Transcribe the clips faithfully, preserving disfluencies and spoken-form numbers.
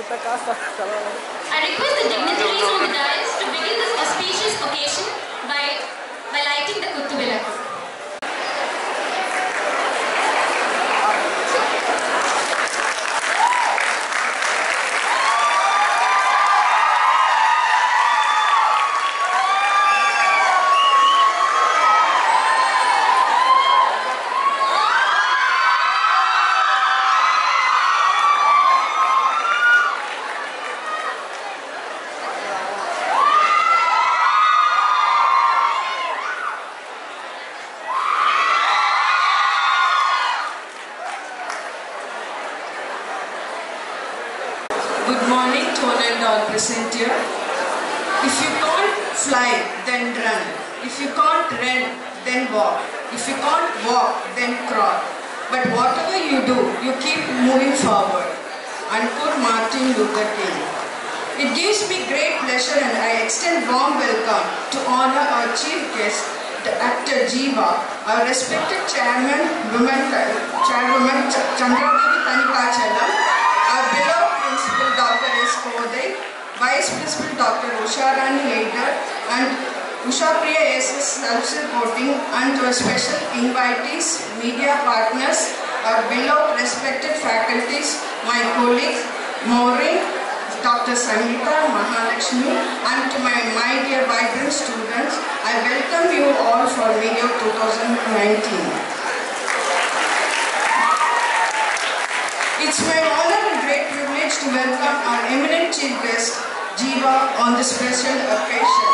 request the dignitaries on the dais to begin this auspicious occasion by, by lighting the Kuttu Vilakku. Good morning to all and all present here. If you can't fly, then run. If you can't run, then walk. If you can't walk, then crawl. But whatever you do, you keep moving forward. Unquote Martin Luther King. It gives me great pleasure and I extend warm welcome to honor our chief guest, the actor Jiiva, our respected chairman, women, chairwoman Chandradevi Tanikachalam, our beloved Principal Doctor S. Kodai, Vice Principal Doctor Usharani Later, and Usha Priya S S self-supporting, and to our special invitees, media partners, our beloved respected faculties, my colleagues, Maureen, Doctor Sangeeta, Mahalakshmi, and to my, my dear vibrant students, I welcome you all for Media twenty nineteen. It's my honor and great privilege to welcome our eminent chief guest, Jiiva, on this special occasion.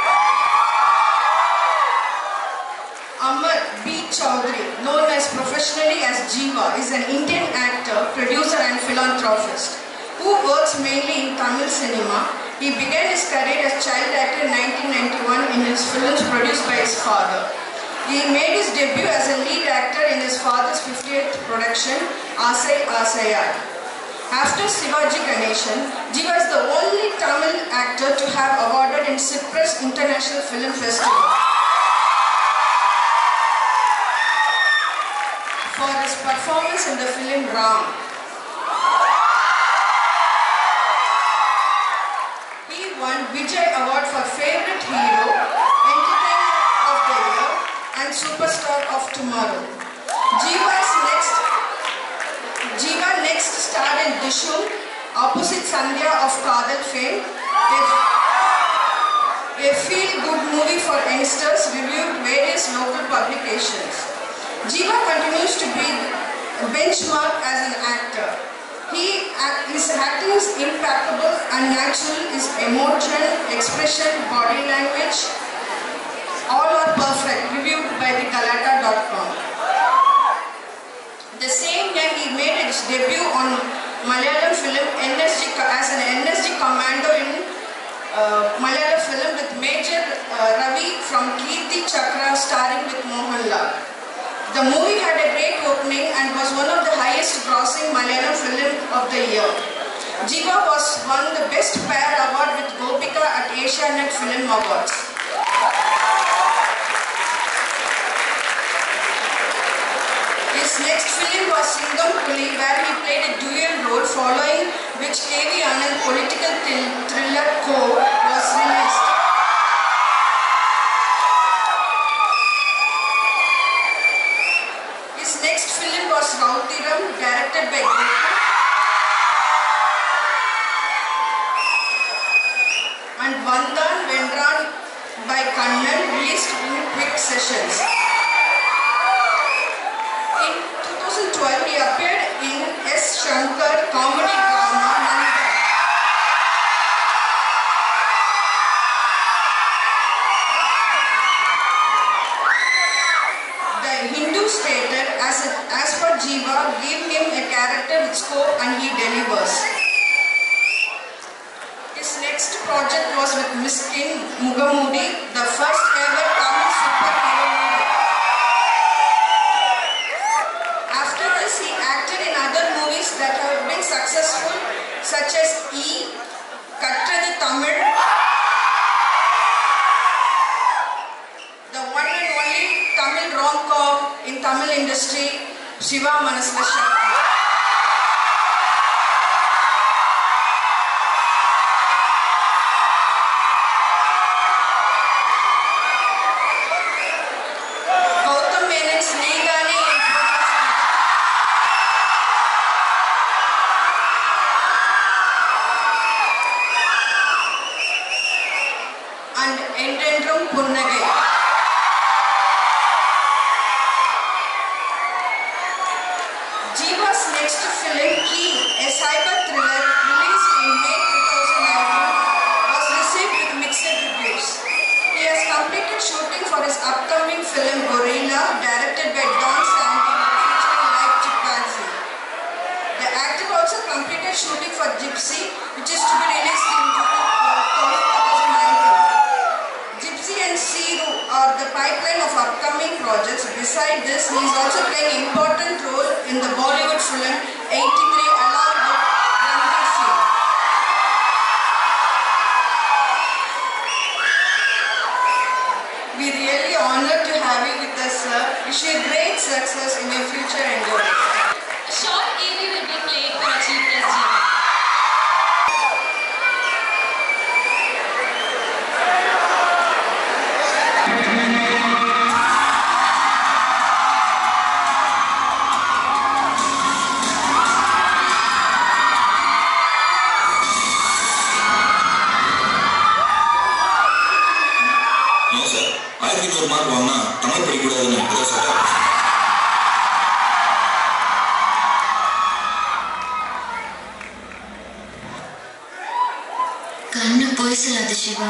Amar B. Chaudhary, known as professionally as Jiiva, is an Indian actor, producer and philanthropist who works mainly in Tamil cinema. He began his career as child actor in nineteen ninety-one in his films produced by his father. He made his debut as a lead actor in his father's fiftieth production, Asai Asayai. After Sivaji Ganeshan, Jiiva is the only Tamil actor to have awarded in Cyprus International Film Festival for his performance in the film Ram. He won Vijay Award for Favorite Hero, Entertainer of the Year, and Superstar of Tomorrow. Jiiva's next, Jiiva next starred in Dishum, opposite Sandhya of Kadal fame, a, a feel-good movie for youngsters reviewed various local publications. Jiiva continues to be a benchmark as an actor. He, his acting is impeccable and natural, his emotion, expression, body language, all are perfect, reviewed by the Galata dot com. The same year he made his debut on Malayalam film N S G as an N S G commando in uh, Malayalam film with Major uh, Ravi from Kirti Chakra starring with Mohanlal. The movie had a great opening and was one of the highest grossing Malayalam film of the year. Jiiva was won the Best Pair Award with Gopika at Asianet Film Awards. His next film was Singam Puli, where he played a dual role, following which K V Anand political thriller Co was released. His next film was Rautiram, directed by Jiiva, and Vandan Vendran by Kannan, released in quick sessions. In two thousand twelve, he appeared in S. Shankar comedy drama Nanda. The Hindu stated, as, a, as per Jiiva, give him a character with scope and he delivers. His next project was with Miskin Mugamudi, the first ever Tamil superhero movie. After this, he acted in other movies that have been successful, such as E, Kattrathu Tamil, the one and only Tamil rom-com in Tamil industry, Shiva Manasla Shakti. and Endendrum Punnagai. Jiiva's next film, Key, a cyber thriller released in May two thousand nineteen, was received with mixed reviews. He has completed shooting for his upcoming film Gorilla, directed by Don Sandy, featuring live chimpanzee. The actor also completed shooting for Gypsy, which is to be released in June twenty nineteen. Gypsy and Siru are the pipeline of upcoming projects. Besides this, he is also playing an important role in the Bollywood film eighty-three along with Ranveer Singh. We really honored to have you with us, sir. Wish you great success in your future endeavors. A short A V will be played for Achieve Plus Jiiva. ஆயிரத்தி நூறு mark வாங்கினா தமிழ் படிக்கக்கூடாதுன்னு ஏதோ சொல்ல கண்ணு போய் சொல்லாது Siva.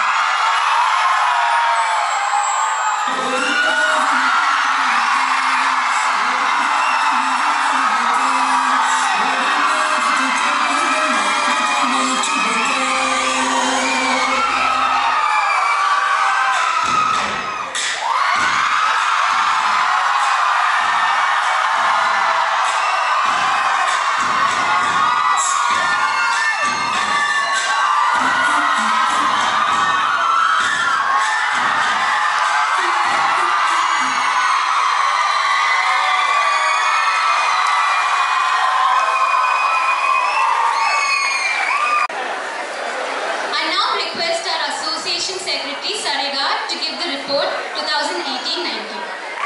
To give the report twenty eighteen nineteen.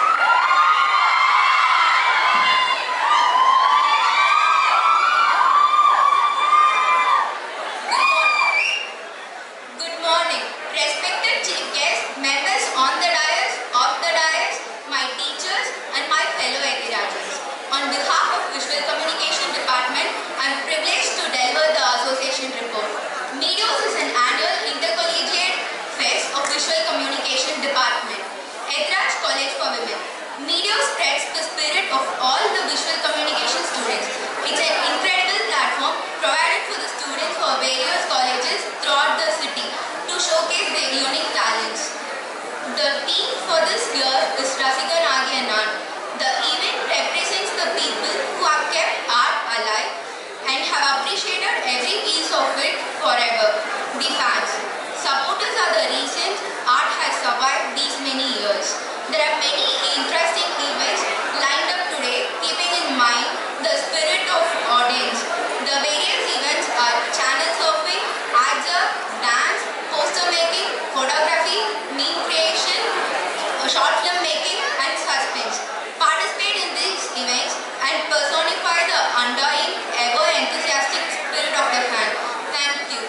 Good morning, respected chief guests, members on the dais, off the dais, my teachers and my fellow Ethirajas. On behalf of Visual Communication Department, I am privileged to deliver the association report. Meetos is an annual intercollegiate fest of Visual Communication Department. Ethiraj College for Women. Meetos spreads the spirit of all the visual communication students. It's an incredible platform provided for the students for various colleges throughout the city to showcase their unique talents. The theme for this year is Rasika Nagi and Art. The event represents the people who have kept art alive and have appreciated every piece of it forever. The fans. Supporters are the reasons art has survived these many years. There are many interesting events lined up today, keeping in mind the spirit of audience. The various events are channel surfing, ads up, dance, poster making, photography, meme creation, short film making and suspense. Participate in these events and personify the undying, ever enthusiastic spirit of the fan. Thank you.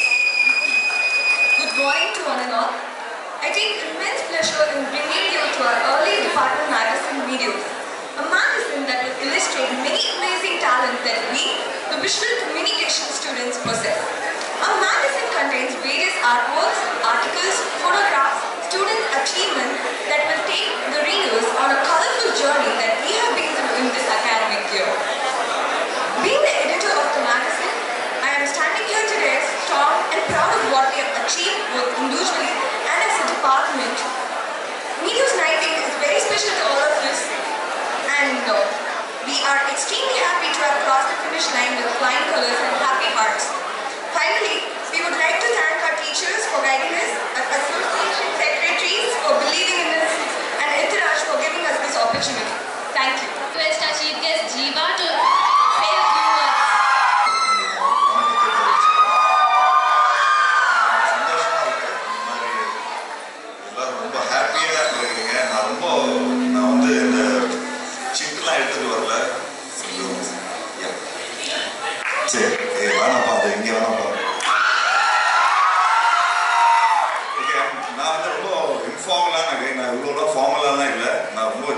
Good morning to one and all. I take immense pleasure in bringing you to our early department magazine Meetos, a magazine that will illustrate many amazing talents that we, the visual communication students, possess. Our magazine contains various artworks, articles, photographs, student achievements that will take the readers on a colorful journey that we have been through in this academic year. Being the editor of the magazine, I am standing here today strong and proud of what we have achieved both individually and as a department. Meetos nineteen is very special to all of us, and uh, we are extremely happy to have crossed the finish line with flying colors and happy hearts. Finally, we would like to thank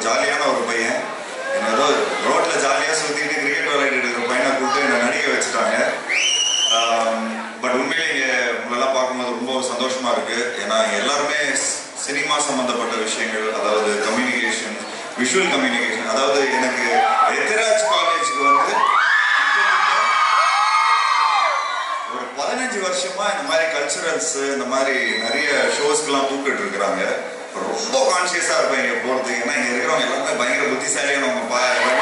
ஜாலியான ஒரு பையன். என்ன ஏதோ ரோட்டில் ஜாலியாக சுற்றிட்டு cricket விளையாடிட்டு இருக்கிற பையனை கூப்பிட்டு என்னை நடிக்க வச்சுட்டாங்க. பட் உண்மையிலே இங்கே உங்களெல்லாம் பார்க்கும்போது ரொம்ப சந்தோஷமாக இருக்குது. ஏன்னா எல்லாருமே சினிமா சம்மந்தப்பட்ட விஷயங்கள், அதாவது கம்யூனிகேஷன், விஷுவல் கம்யூனிகேஷன். அதாவது எனக்கு எத்திராஜ் காலேஜுக்கு வந்து ஒரு பதினஞ்சு வருஷமா இந்த மாதிரி கல்ச்சுரல்ஸ், இந்த மாதிரி நிறைய ஷோஸ்க்கெல்லாம் கூப்பிட்டு இருக்கிறாங்க. ரொம்ப கான்சியஸாக இருப்பேன் இங்கே போகிறதுக்கு. ஏன்னா இங்கே இருக்கிறவங்க எல்லாருமே பயங்கர புத்திசாலியானவங்க. பா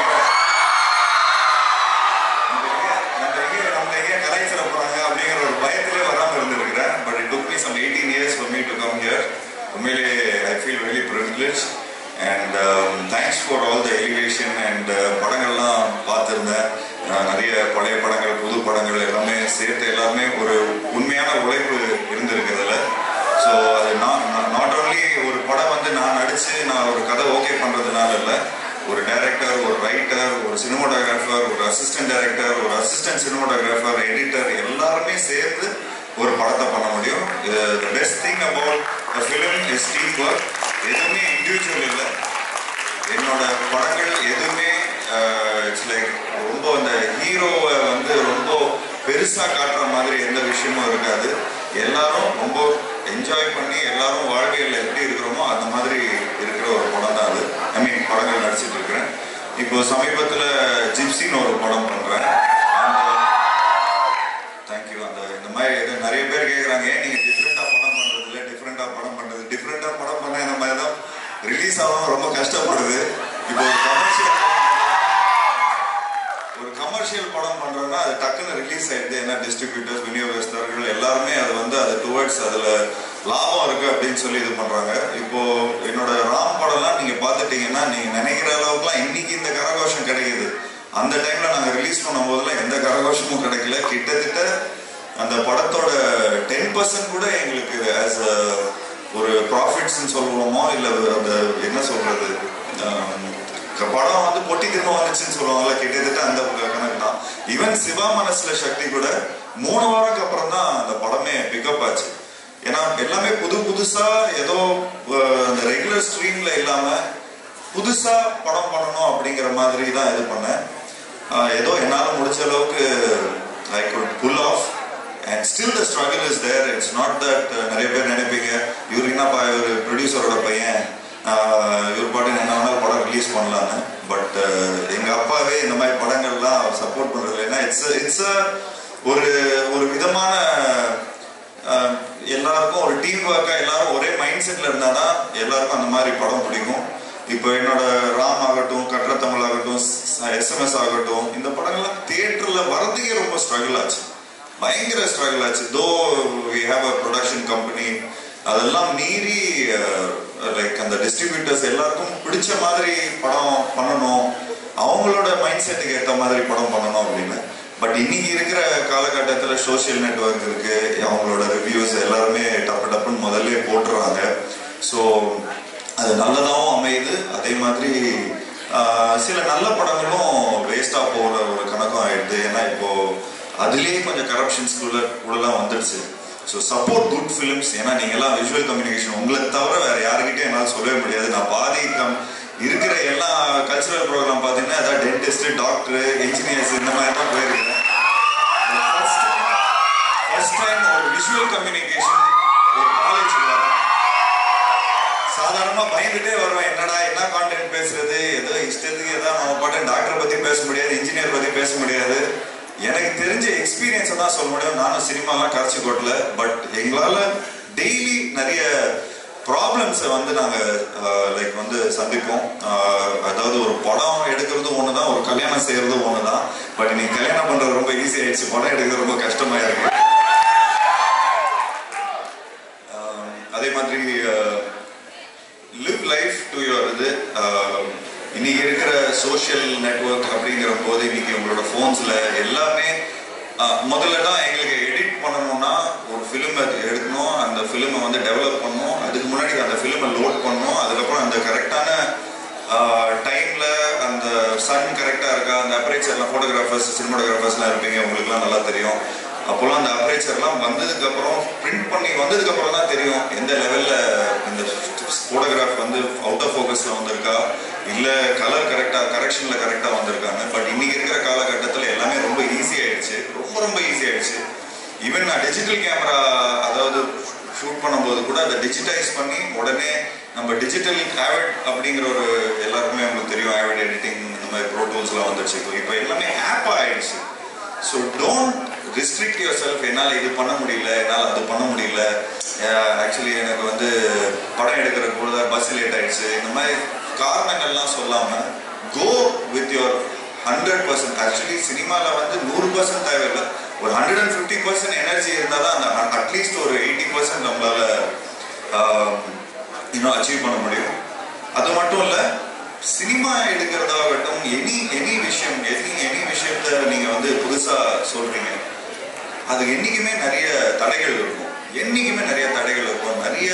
நம்ம எங்கே நம்ம எங்கே கலாய்ச்சிட போகிறாங்க அப்படிங்கிற ஒரு பயத்திலே வராமல் இருந்திருக்கிறேன். But it took me some eighteen years for me to come here. உண்மையிலே I feel very privilege and thanks for all the elevation. And படங்கள்லாம் பார்த்துருந்தேன், நிறைய பழைய படங்கள், புது படங்கள் எல்லாமே சேர்த்து எல்லாருமே ஒரு உண்மையான உழைப்பு இருந்திருக்கிறதுல. ஸோ அது நான் நாட் ஓன்லி ஒரு படம் வந்து நான் நடித்து நான் ஒரு கதை ஓகே பண்ணுறதுனால இல்லை, ஒரு டைரக்டர், ஒரு ரைட்டர், ஒரு சினிமாட்டோகிராஃபர், ஒரு அசிஸ்டன்ட் டைரக்டர், ஒரு அசிஸ்டன்ட் சினிமாட்டோகிராஃபர், எடிட்டர் எல்லாருமே சேர்ந்து ஒரு படத்தை பண்ண முடியும். The best thing about the film is team work. எதுவுமே இண்டிவிஜுவல் இல்லை. என்னோட படங்கள் எதுவுமே இட்ஸ் லைக் ரொம்ப அந்த ஹீரோவை வந்து ரொம்ப பெருசாக காட்டுற மாதிரி எந்த விஷயமும் இருக்காது. எல்லாரும் ரொம்ப என்ஜாய் பண்ணி எல்லாரும் வாழ்வியலில் எப்படி இருக்கிறோமோ அந்த மாதிரி இருக்கிற ஒரு படம் தான் அது. ஐ மீன் படங்கள் நடிச்சிட்டு இருக்கிறேன். இப்போ சமீபத்தில் ஜிப்சின்னு ஒரு படம் பண்ணுறேன். தேங்க்யூ. அந்த இந்த மாதிரி நிறைய பேர் கேட்குறாங்க, ஏன் நீங்கள் டிஃப்ரெண்ட்டாக படம் பண்ணுறது இல்லை, டிஃப்ரெண்ட்டாக படம் பண்ணுறது. டிஃப்ரெண்ட்டாக படம் பண்ண இந்த மாதிரி தான் ரிலீஸ் ஆகணும், ரொம்ப கஷ்டப்படுது. இப்போ ஒரு கமர்ஷியல் ஒரு கமர்ஷியல் படம் பண்ணுறோன்னா அது டக்குன்னு ரிலீஸ் ஆகிடுது. ஏன்னா டிஸ்ட்ரிபியூட்டர்ஸ், விநியோகஸ்தர்கள் எல்லாருமே அது வந்து அது டுவர்ட்ஸ் அதில் லாபம் இருக்குது அப்படின்னு சொல்லி இது பண்ணுறாங்க. இப்போது என்னோட ராம் படம்லாம் நீங்கள் பார்த்துட்டிங்கன்னா நீங்கள் நினைக்கிற அளவுக்குலாம் இன்றைக்கி இந்த கரகோஷம் கிடைக்கிது. அந்த டைமில் நாங்கள் ரிலீஸ் பண்ணும் போதெல்லாம் எந்த கரகோஷமும் கிடைக்கல. கிட்டத்தட்ட அந்த படத்தோட டென் பர்சன்ட் கூட எங்களுக்கு ஆஸ் அ ஒரு ப்ராஃபிட்ஸ்ன்னு சொல்லுவோமோ இல்லை அந்த என்ன சொல்கிறது, படம் வந்து பொட்டி திரும்ப வந்துச்சுன்னு சொல்லுவாங்கல்ல, கிட்டத்தட்ட அந்த கணக்கு தான். ஈவன் சிவா மனசுல சக்தி கூட மூணு வாரத்துக்கு அப்புறம் தான் அந்த படமே பிக்கப் ஆச்சு. ஏன்னா எல்லாமே புது புதுசா ஏதோ அந்த ரெகுலர் ஸ்ட்ரீம்ல இல்லாம புதுசா படம் பண்ணணும் அப்படிங்கிற மாதிரி தான் இது பண்ணேன். ஏதோ என்னால் முடிச்ச அளவுக்கு I good pull off. And still the struggle is there. It's not that நிறைய பேர் நினைப்பீங்க இவர் என்னப்பா ஒரு ப்ரொடியூசரோட பையன், இவர் பாட்டு என்ன வேணாலும் படம் ரிலீஸ் பண்ணலான்னு. பட் எங்கள் அப்பாவே இந்த மாதிரி படங்கள்லாம் சப்போர்ட் பண்ணுறது. ஏன்னா இட்ஸ் இட்ஸ் ஒரு ஒரு விதமான எல்லாருக்கும் ஒரு டீம் ஒர்க்காக எல்லாரும் ஒரே மைண்ட் செட்டில் இருந்தால் தான் எல்லாருக்கும் அந்த மாதிரி படம் பிடிக்கும். இப்போ என்னோட ராம் ஆகட்டும், கற்ற தமிழ் ஆகட்டும், எஸ்எம்எஸ் ஆகட்டும், இந்த படங்கள்லாம் தியேட்டரில் வரதுக்கே ரொம்ப ஸ்ட்ரகிள் ஆச்சு, பயங்கர ஸ்ட்ரகிள் ஆச்சு. Though we have a production company, அதெல்லாம் மீறி லைக் அந்த டிஸ்ட்ரிபியூட்டர்ஸ் எல்லாருக்கும் பிடிச்ச மாதிரி படம் பண்ணணும், அவங்களோட மைண்ட் செட்டுக்கு ஏற்ற மாதிரி படம் பண்ணணும் அப்படின்னு. பட் இன்னைக்கு இருக்கிற காலகட்டத்தில் சோசியல் நெட்வொர்க் இருக்கு, அவங்களோட ரிவ்யூஸ் எல்லாருமே டப்பு டப்புன்னு முதல்ல போட்டுறாங்க. ஸோ அது நல்லதாகவும் அமையுது. அதே மாதிரி சில நல்ல படங்களும் வேஸ்டாக போகிற ஒரு கணக்கும் ஆயிடுது. ஏன்னா இப்போ அதுலேயே கொஞ்சம் கரப்ஷன்ஸ்குள்ள கூடலாம் வந்துடுச்சு. So support good films. ஏன்னா நீங்கள்லாம் விஷுவல் கம்யூனிகேஷன் உங்களை தவிர வேறு யாருக்கிட்டையும் என்னால் சொல்லவே முடியாது. நான் பாதி கம் இருக்கிற எல்லா கல்ச்சுரல் ப்ரோக்ராம் பார்த்தீங்கன்னா அதான் டென்டிஸ்ட், டாக்டரு, இன்ஜினியர்ஸ் இந்த மாதிரி தான் போயிருக்கேன். ஃபர்ஸ்ட் டைம் ஒரு விஷுவல் கம்யூனிகேஷன் ஒரு காலேஜ் வரேன். சாதாரணமாக பயந்துட்டே வருவேன், என்னடா என்ன கான்டென்ட் பேசுறது, ஏதோ இஷ்டத்துக்கு ஏதாவது நம்ம பாட்டு டாக்டரை பற்றி பேச முடியாது, இன்ஜினியர் பற்றி பேச முடியாது. எனக்கு தெரிஞ்ச எக்ஸ்பீரியன்ஸை தான் சொல்ல முடியும். நானும் சினிமாலாம் கரைச்சி கொட்டல. பட் எங்களால் டெய்லி நிறைய ப்ராப்ளம்ஸை வந்து நாங்கள் லைக் வந்து சந்திப்போம். அதாவது ஒரு படம் எடுக்கிறது ஒன்று தான், ஒரு கல்யாணம் செய்கிறது ஒன்று தான். பட் இன்னைக்கு கல்யாணம் பண்ணுறது ரொம்ப ஈஸி ஆயிடுச்சு, படம் எடுக்கிறது ரொம்ப கஷ்டமாக இருக்கு. அதே மாதிரி லிவ் லைஃப் டு யுவர் இது இன்னைக்கு இருக்கிற சோஷியல் நெட்வொர்க் அப்படிங்கிற போது இன்னைக்கு உங்களோட ஃபோன்ஸில் எல்லாமே முதல்ல தான் எங்களுக்கு எடிட் பண்ணணும்னா ஒரு ஃபிலிமை எடுக்கணும், அந்த ஃபிலிமை வந்து டெவலப் பண்ணணும், அதுக்கு முன்னாடி அந்த ஃபிலிமை லோட் பண்ணணும், அதுக்கப்புறம் அந்த கரெக்டான டைமில் அந்த சன் கரெக்டாக இருக்கா, அந்த அப்ரேச்சர்லாம் ஃபோட்டோகிராஃபர்ஸ் சினிமாட்டோகிராஃபர்ஸ்லாம் இருப்பீங்க, உங்களுக்குலாம் நல்லா தெரியும். அப்போல்லாம் அந்த அப்ரேச்சர்லாம் வந்ததுக்கப்புறம் பிரிண்ட் பண்ணி வந்ததுக்கப்புறம் தான் தெரியும் எந்த லெவலில் இந்த ஃபோட்டோகிராஃப் வந்து அவுட் ஆஃப் ஃபோக்கஸில் வந்திருக்கா இல்லை கலர் கரெக்டாக கரெக்ஷனில் கரெக்டாக வந்திருக்காங்க. பட் இன்னைக்கு இருக்கிற காலகட்டத்தில் எல்லாமே ரொம்ப ஈஸி ஆயிடுச்சு, ரொம்ப ரொம்ப ஈஸி ஆயிடுச்சு. ஈவன் நான் டிஜிட்டல் கேமரா அதாவது ஷூட் பண்ணும்போது கூட அதை டிஜிட்டைஸ் பண்ணி உடனே நம்ம டிஜிட்டல் ஆவிட் அப்படிங்கிற ஒரு எல்லாருக்குமே உங்களுக்கு தெரியும், ஆவிட் எடிட்டிங் இந்த மாதிரி ப்ரோ டூல்ஸ்லாம் வந்துச்சு. இப்போ எல்லாமே ஆப்பாக ஆயிடுச்சு. So don't restrict yourself. என்னால் இது பண்ண முடியல, என்னால் அது பண்ண முடியல, ஆக்சுவலி எனக்கு வந்து படம் எடுக்கிற கூட பஸ் லேட் ஆயிடுச்சு, இந்த மாதிரி காரணங்கள்லாம் சொல்லாமல் go with your hundred percent. Actually சினிமாவில் வந்து நூறு பர்சன்ட் தேவையில்லை, ஒரு hundred and fifty percent energy இருந்தால் தான் அந்த அட்லீஸ்ட் ஒரு எயிட்டி பர்சன்ட் நம்மளால இன்னும் அச்சீவ் பண்ண முடியும். அது மட்டும் இல்லை, சினிமா எடுக்கிறதாகட்டும், எனி எனி விஷயம் எனி எனி விஷயத்த நீங்கள் வந்து புதுசாக சொல்கிறீங்க, அது என்றைக்குமே நிறைய தடைகள் இருக்கும், என்றைக்குமே நிறைய தடைகள் இருக்கும், நிறைய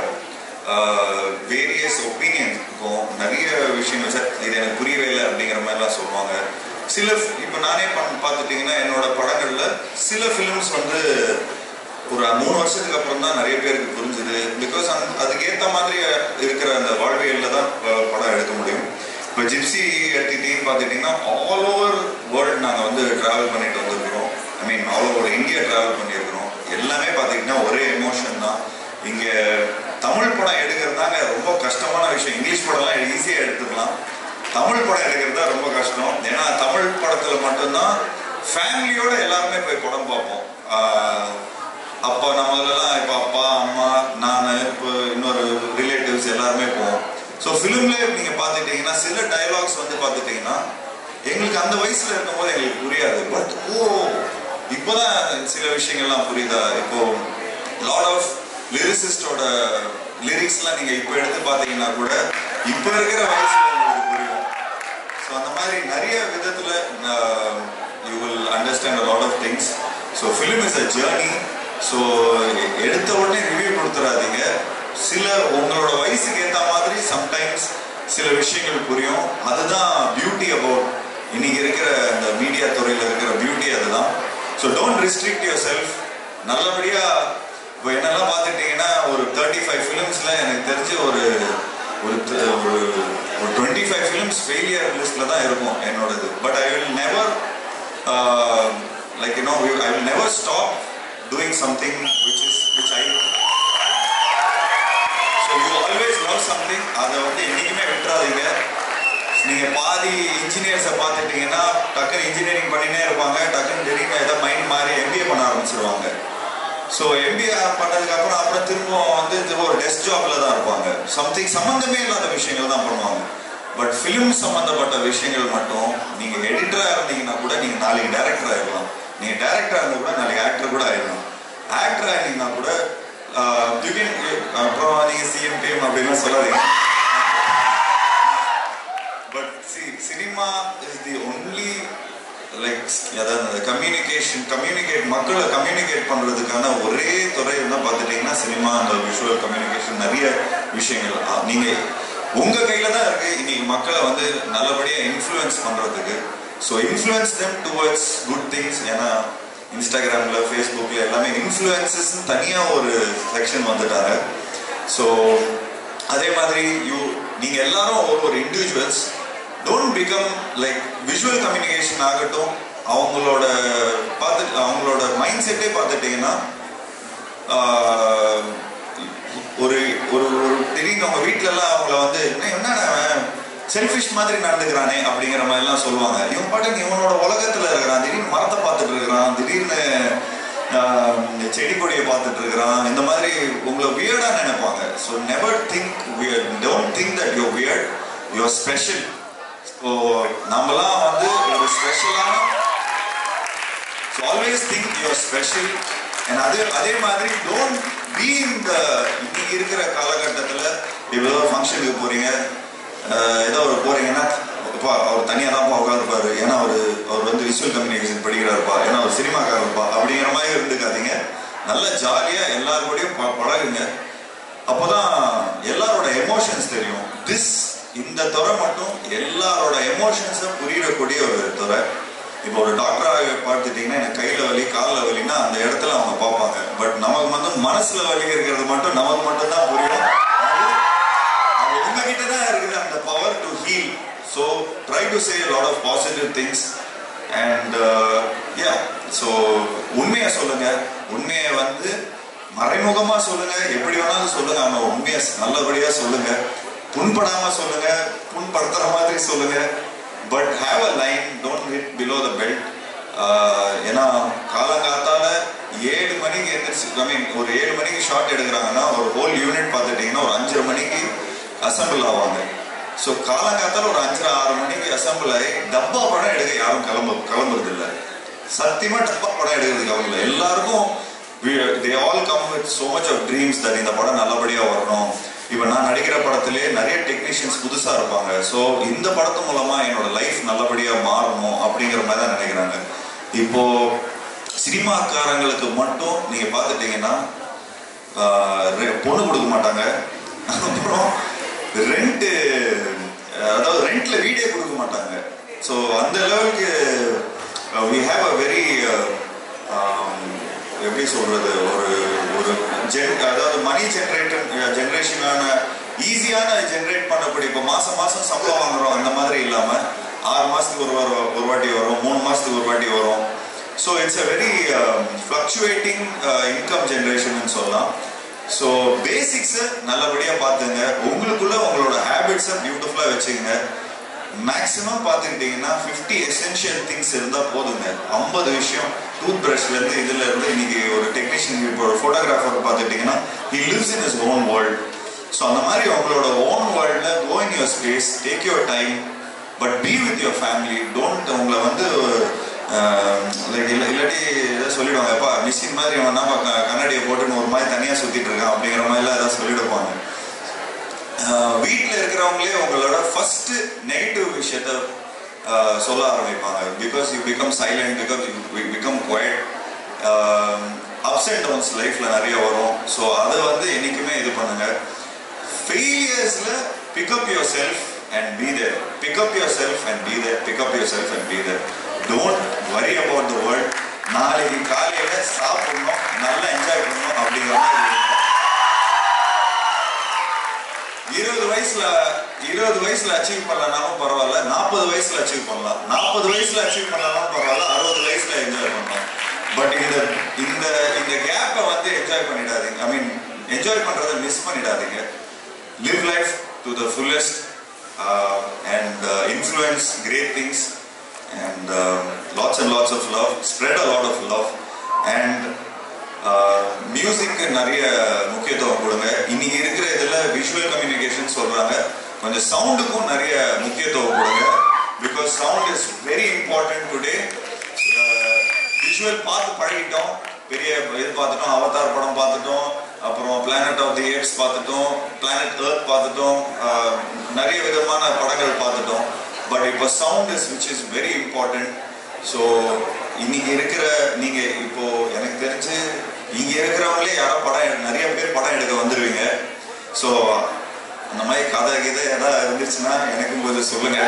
வேரியஸ் ஒப்பீனியன் இருக்கும், நிறைய விஷயங்கள் சார் இது எனக்கு புரியவே இல்லை அப்படிங்கிற மாதிரிலாம் சொல்லுவாங்க. சில இப்போ நானே பண் பார்த்துட்டிங்கன்னா என்னோட படங்களில் சில ஃபிலிம்ஸ் வந்து ஒரு மூணு வருஷத்துக்கு அப்புறம் தான் நிறைய பேருக்கு புரிஞ்சுது. பிகாஸ் அந் அதுக்கேற்ற மாதிரி இருக்கிற அந்த வாழ்வியலில் தான் படம் எடுக்க முடியும். இப்போ ஜிப்சி எடுத்துக்கிட்டீங்கன்னு பார்த்துட்டிங்கன்னா ஆல் ஓவர் வேர்ல்டு நாங்கள் வந்து ட்ராவல் பண்ணிட்டு வந்திருக்கிறோம். I mean all over India travel பண்ணியிருக்கிறோம். எல்லாமே பார்த்துக்கிட்டிங்கன்னா ஒரே எமோஷன் தான். இங்கே தமிழ் படம் எடுக்கிறது தாங்க ரொம்ப கஷ்டமான விஷயம். இங்கிலீஷ் படம்லாம் ஈஸியாக எடுத்துக்கலாம், தமிழ் படம் எடுக்கிறது தான் ரொம்ப கஷ்டம். ஏன்னா தமிழ் படத்தில் மட்டும்தான் ஃபேமிலியோடு எல்லாருமே போய் படம் பார்ப்போம். அப்போ நம்மளெல்லாம் இப்போ அப்பா அம்மா நான் இப்போ இன்னொரு ரிலேட்டிவ்ஸ் எல்லாருமே போவோம். ஸோ ஃபிலிம்லேயே நீங்கள் பார்த்துட்டிங்கன்னா சில டைலாக்ஸ் வந்து பார்த்துட்டிங்கன்னா எங்களுக்கு அந்த வயசில் இருக்கும்போது எங்களுக்கு புரியாது. பட் ஓ இப்போதான் சில விஷயங்கள்லாம் புரியுதா. இப்போது லாட் ஆஃப் லிரிசிஸ்டோட லிரிக்ஸ்லாம் நீங்கள் இப்போ எடுத்து பார்த்தீங்கன்னா கூட இப்போ இருக்கிற வயசில் உங்களுக்கு புரியும். ஸோ அந்த மாதிரி நிறைய விதத்தில் you will understand a lot of things. So film is a journey. So எடுத்த உடனே ரிவ்யூ கொடுத்துடாதீங்க. சில உங்களோட வயசுக்கு ஏற்ற மாதிரி சம்டைம்ஸ் சில விஷயங்கள் புரியும். அதுதான் பியூட்டி அபவுட் இன்னைக்கு இருக்கிற இந்த மீடியா துறையில் இருக்கிற பியூட்டி அதுதான். So don't restrict yourself. நல்லபடியாக இப்போ என்னெல்லாம் பார்த்துட்டிங்கன்னா ஒரு தேர்ட்டி ஃபைவ் ஃபிலிம்ஸில் எனக்கு தெரிஞ்ச ஒரு ஒரு ஒரு டுவெண்ட்டி ஃபைவ் ஃபிலிம்ஸ் ஃபெயிலியர் லிஸ்ட்டில் தான் இருக்கும் என்னோடது. But I will never like you know I will never stop doing something which is which I so you always love something. அதை வந்து என்றைக்குமே விட்டுறாதீங்க. நீங்கள் பாதி இன்ஜினியர்ஸை பார்த்துட்டிங்கன்னா டக்குன்னு இன்ஜினியரிங் பண்ணினே இருப்பாங்க, டக்குன்னு திடீர்னு ஏதோ மைண்ட் மாறி எம்பிஏ பண்ண ஆரம்பிச்சிருவாங்க. ஸோ எம்பிஏ பண்ணதுக்கப்புறம் அப்புறம் திரும்ப வந்து திரும்ப ஒரு டெஸ்க் ஜாபில் தான் இருப்பாங்க, சம்திங் சம்மந்தமே இல்லாத விஷயங்கள் தான் பண்ணுவாங்க. பட் ஃபிலிம் சம்மந்தப்பட்ட விஷயங்கள் மட்டும் நீங்கள் எடிட்டராக இருந்தீங்கன்னா கூட நீங்கள் நாளைக்கு டைரக்டர் ஆகிடலாம், நீங்கள் டைரக்டராக இருந்தால் கூட நாளைக்கு ஆக்டர் கூட ஆகிடலாம். ஆக்டர் ஆகிட்டீங்கன்னா கூட அப்புறம் நீங்கள் சிஎம் பிஎம் அப்படின்லாம் சொல்லாதீங்க. But C cinema is the only like அதாவது கம்யூனிகேஷன் கம்யூனிகேட் மக்களை கம்யூனிகேட் பண்ணுறதுக்கான ஒரே துறை தான் பார்த்துட்டிங்கன்னா சினிமா. அந்த விஷுவல் கம்யூனிகேஷன் நிறைய விஷயங்கள் நீங்கள் உங்கள் கையில் தான் இருக்குது இன்னைக்கு மக்களை வந்து நல்லபடியாக இன்ஃப்ளூயன்ஸ் பண்ணுறதுக்கு. So influence them towards good things. ஏன்னா இன்ஸ்டாகிராமில் ஃபேஸ்புக்கில் எல்லாமே இன்ஃப்ளூயன்சஸ்ன்னு தனியாக ஒரு செக்ஷன் வந்துட்டாங்க. ஸோ அதே மாதிரி யூ நீங்கள் எல்லாரும் ஒரு ஒரு individuals don't become like visual communication ஆகட்டும், அவங்களோட பார்த்து அவங்களோட மைண்ட் செட்டே பார்த்துட்டிங்கன்னா ஒரு ஒரு திடீர்னு அவங்க வீட்டிலலாம் அவங்கள வந்து என்னடா செல்ஃபிஷ் மாதிரி நடந்துக்கிறானே அப்படிங்கிற மாதிரிலாம் சொல்லுவாங்க. இவன் பாட்டு இவனோட உலகத்தில் இருக்கிறான், திடீர்னு மரத்தை பார்த்துட்டு இருக்கிறான், திடீர்னு செடி கொடியை பார்த்துட்டு இருக்கிறான், இந்த மாதிரி உங்களை வியர்டாக நினைப்பாங்க. So never think weird, don't think that you weird, you are special. So நம்மலாம் வந்து ஒரு ஸ்பெஷலான so always think you are special. And அதே அதே மாதிரி டோன்ட் பி இந்த இன்னைக்கு இருக்கிற காலகட்டத்தில் இவ்வளோ ஃபங்க்ஷனுக்கு போகிறீங்க, ஏதோ ஒரு போகிறீங்கன்னா இப்போ அவர் தனியாக தான்ப்பா உட்காந்துருப்பாரு, ஏன்னா அவர் அவர் வந்து விஷுவல் கம்யூனிகேஷன் படிக்கிறாருப்பா, ஏன்னா அவர் சினிமாக்காரருப்பா அப்படிங்கிற மாதிரி இருந்துக்காதீங்க. நல்ல ஜாலியாக எல்லாரோடையும் ப பழகுங்க. அப்போ தான் எல்லாரோட எமோஷன்ஸ் தெரியும். திஸ் இந்த துறை மட்டும் எல்லாரோட எமோஷன்ஸை புரியக்கூடிய ஒரு துறை. இப்போ ஒரு டாக்டராக பார்த்துட்டிங்கன்னா எனக்கு கையில் வலி காலில் வலின்னா அந்த இடத்துல அவங்க பார்ப்பாங்க. பட் நமக்கு வந்து மனசில் வலி இருக்கிறது மட்டும் நமக்கு மட்டும்தான் புரியும். அது அது உங்ககிட்ட தான் இருக்குது அந்த power to heal. So try to say a lot of positive things and uh, yeah, so உண்மையை சொல்லுங்க, உண்மையை வந்து மறைமுகமா சொல்லுங்க, எப்படி வேணாலும் சொல்லுங்க, ஆனா உண்மையை நல்லபடியா சொல்லுங்க, புண்படாம சொல்லுங்க, புண்படுத்துற மாதிரி சொல்லுங்க. But have a line, don't hit below the belt. ஏன்னா காலங்காத்தால ஏழு மணிக்கு எந்திரிச்சு, ஐ மீன் ஒரு ஏழு மணிக்கு ஷார்ட் எடுக்கிறாங்கன்னா ஒரு ஹோல் யூனிட் பார்த்துட்டீங்கன்னா ஒரு அஞ்சரை மணிக்கு அசம்பிள் ஆவாங்க. ஸோ காலங்காத்தால ஒரு அஞ்சரை ஆறு மணிக்கு அசம்பிள் ஆகி டப்பா படம் எடுக்க யாரும் கிளம்ப கிளம்புறது இல்லை. சத்தியமா டப்பா படம் எடுக்கிறதுக்கு அவங்க இல்லை. எல்லாருக்கும் they all come with so much of dreams that இந்த படம் நல்லபடியா வரணும். இப்போ நான் நடிக்கிற படத்திலே நிறைய டெக்னீஷியன்ஸ் புதுசா இருப்பாங்க. ஸோ இந்த படத்து மூலமா என்னோட லைஃப் நல்லபடியா மாறணும் அப்படிங்கிற மாதிரி தான் நினைக்கிறாங்க. இப்போ சினிமாக்காரங்களுக்கு மட்டும் நீங்க பார்த்துட்டீங்கன்னா பொண்ணு கொடுக்க மாட்டாங்க, அப்புறம் ரெண்ட், அதாவது ரெண்ட்ல வீடே கொடுக்க மாட்டாங்க. ஸோ அந்த லெவலுக்கு we have a very எப்படி சொல்றது, ஒரு ஒரு ஜென் அதாவது மணி ஜென்ரேட்டர் ஜென்ரேஷனான ஈஸியான ஜென்ரேட் பண்ணக்கூடிய, இப்போ மாசம் மாசம் சம்பளம் வாங்குறோம் அந்த மாதிரி இல்லாம ஆறு மாசத்துக்கு ஒரு ஒரு வாட்டி வரும், மூணு மாசத்துக்கு ஒரு வாட்டி வரும். So it's a very fluctuating income generation சொல்லலாம். ஸோ பேசிக்ஸை நல்லபடியா பார்த்துங்க, உங்களுக்குள்ள உங்களோட ஹேபிட்ஸை பியூட்டிஃபுல்லா வச்சுங்க. மேக்ஸிமம் பார்த்துக்கிட்டீங்கன்னா ஃபிஃப்டி எசென்ஷியல் திங்ஸ் இருந்தால் போதுங்க. ஐம்பது விஷயம், டூத் பிரஷ்லேருந்து இதுல இருந்து இன்னைக்கு ஒரு டெக்னீஷியன், இப்போ ஒரு ஃபோட்டோகிராஃபர் பார்த்துக்கிட்டிங்கன்னா he lives in his own world. So அந்த மாதிரி உங்களோட ஓன் வேர்ல்டில் go in your space, take your time, but be with your family. Don't உங்களை வந்து லைக் இல்லை இல்லாட்டி ஏதாவது சொல்லிடுவாங்க, எப்பா மிஷின் மாதிரி அவன் தான் கண்ணாடியை போட்டுன்னு ஒரு மாதிரி தனியாக சுற்றிட்டு இருக்கான் அப்படிங்கிற மாதிரிலாம் ஏதாவது சொல்லிடுவாங்க. வீட்டில் இருக்கிறவங்களே உங்களோட ஃபர்ஸ்ட் நெகட்டிவ் விஷயத்த சொல்ல ஆரம்பிப்பாங்க. Because you become silent, because you become quiet. Ups and downs லைஃப்ல நிறைய வரும். ஸோ அதை வந்து என்னைக்குமே இது பண்ணுங்க. ஃபெயிலியர்ஸ்ல pick up yourself and be there, pick up yourself and be there, pick up yourself and be there. Don't worry about the world. நாளைக்கு காலையில சாப்பிடணும், நல்லா என்ஜாய் பண்ணணும் அப்படிங்கிற மாதிரி. இருபது வயசுல இருபது வயசுல அச்சீவ் பண்ணலனாலும் பரவாயில்ல, நாற்பது வயசுல அச்சீவ் பண்ணலாம், நாற்பது வயசுல அச்சீவ் பண்ணலாம் பரவாயில்ல, அறுபது வயசுல என்ஜாய் பண்ணலாம். பட் இந்த இந்த இந்த கேப்பை வந்து என்ஜாய் பண்ணிடாதீங்க. ஐ மீன் என்ஜாய் பண்றதை மிஸ் பண்ணிடாதீங்க. Live life to the fullest and influence great things and lots and lots of love, spread a lot of love and மியூசிக்கு நிறைய முக்கியத்துவம் கொடுங்க. இன்னைக்கு இருக்கிற இதுல விஷுவல் கம்யூனிகேஷன் சொல்றாங்க, கொஞ்சம் சவுண்டுக்கும் நிறைய முக்கியத்துவம் கொடுங்க. Because sound is very important today. Visual பார்த்து பழகிட்டோம், பெரிய இது பார்த்துட்டோம், அவதார் படம் பார்த்துட்டோம், அப்புறம் பிளானட் ஆஃப் தி ஏப்ஸ் பார்த்துட்டோம், பிளானட் எர்த் பார்த்துட்டோம், நிறைய விதமான படங்கள் பார்த்துட்டோம். பட் இப்போ sound is which is very important. So இன்னைக்கு இருக்கிற நீங்க இப்போ எனக்கு தெரிஞ்சு இங்க இருக்கிறவங்களே யாரோ படம் நிறைய பேர் படம் எடுக்க வந்துருவீங்க. ஸோ அந்த மாதிரி கதை கதை ஏதாவது இருந்துச்சுன்னா எனக்கும் கொஞ்சம் சொல்லுங்க.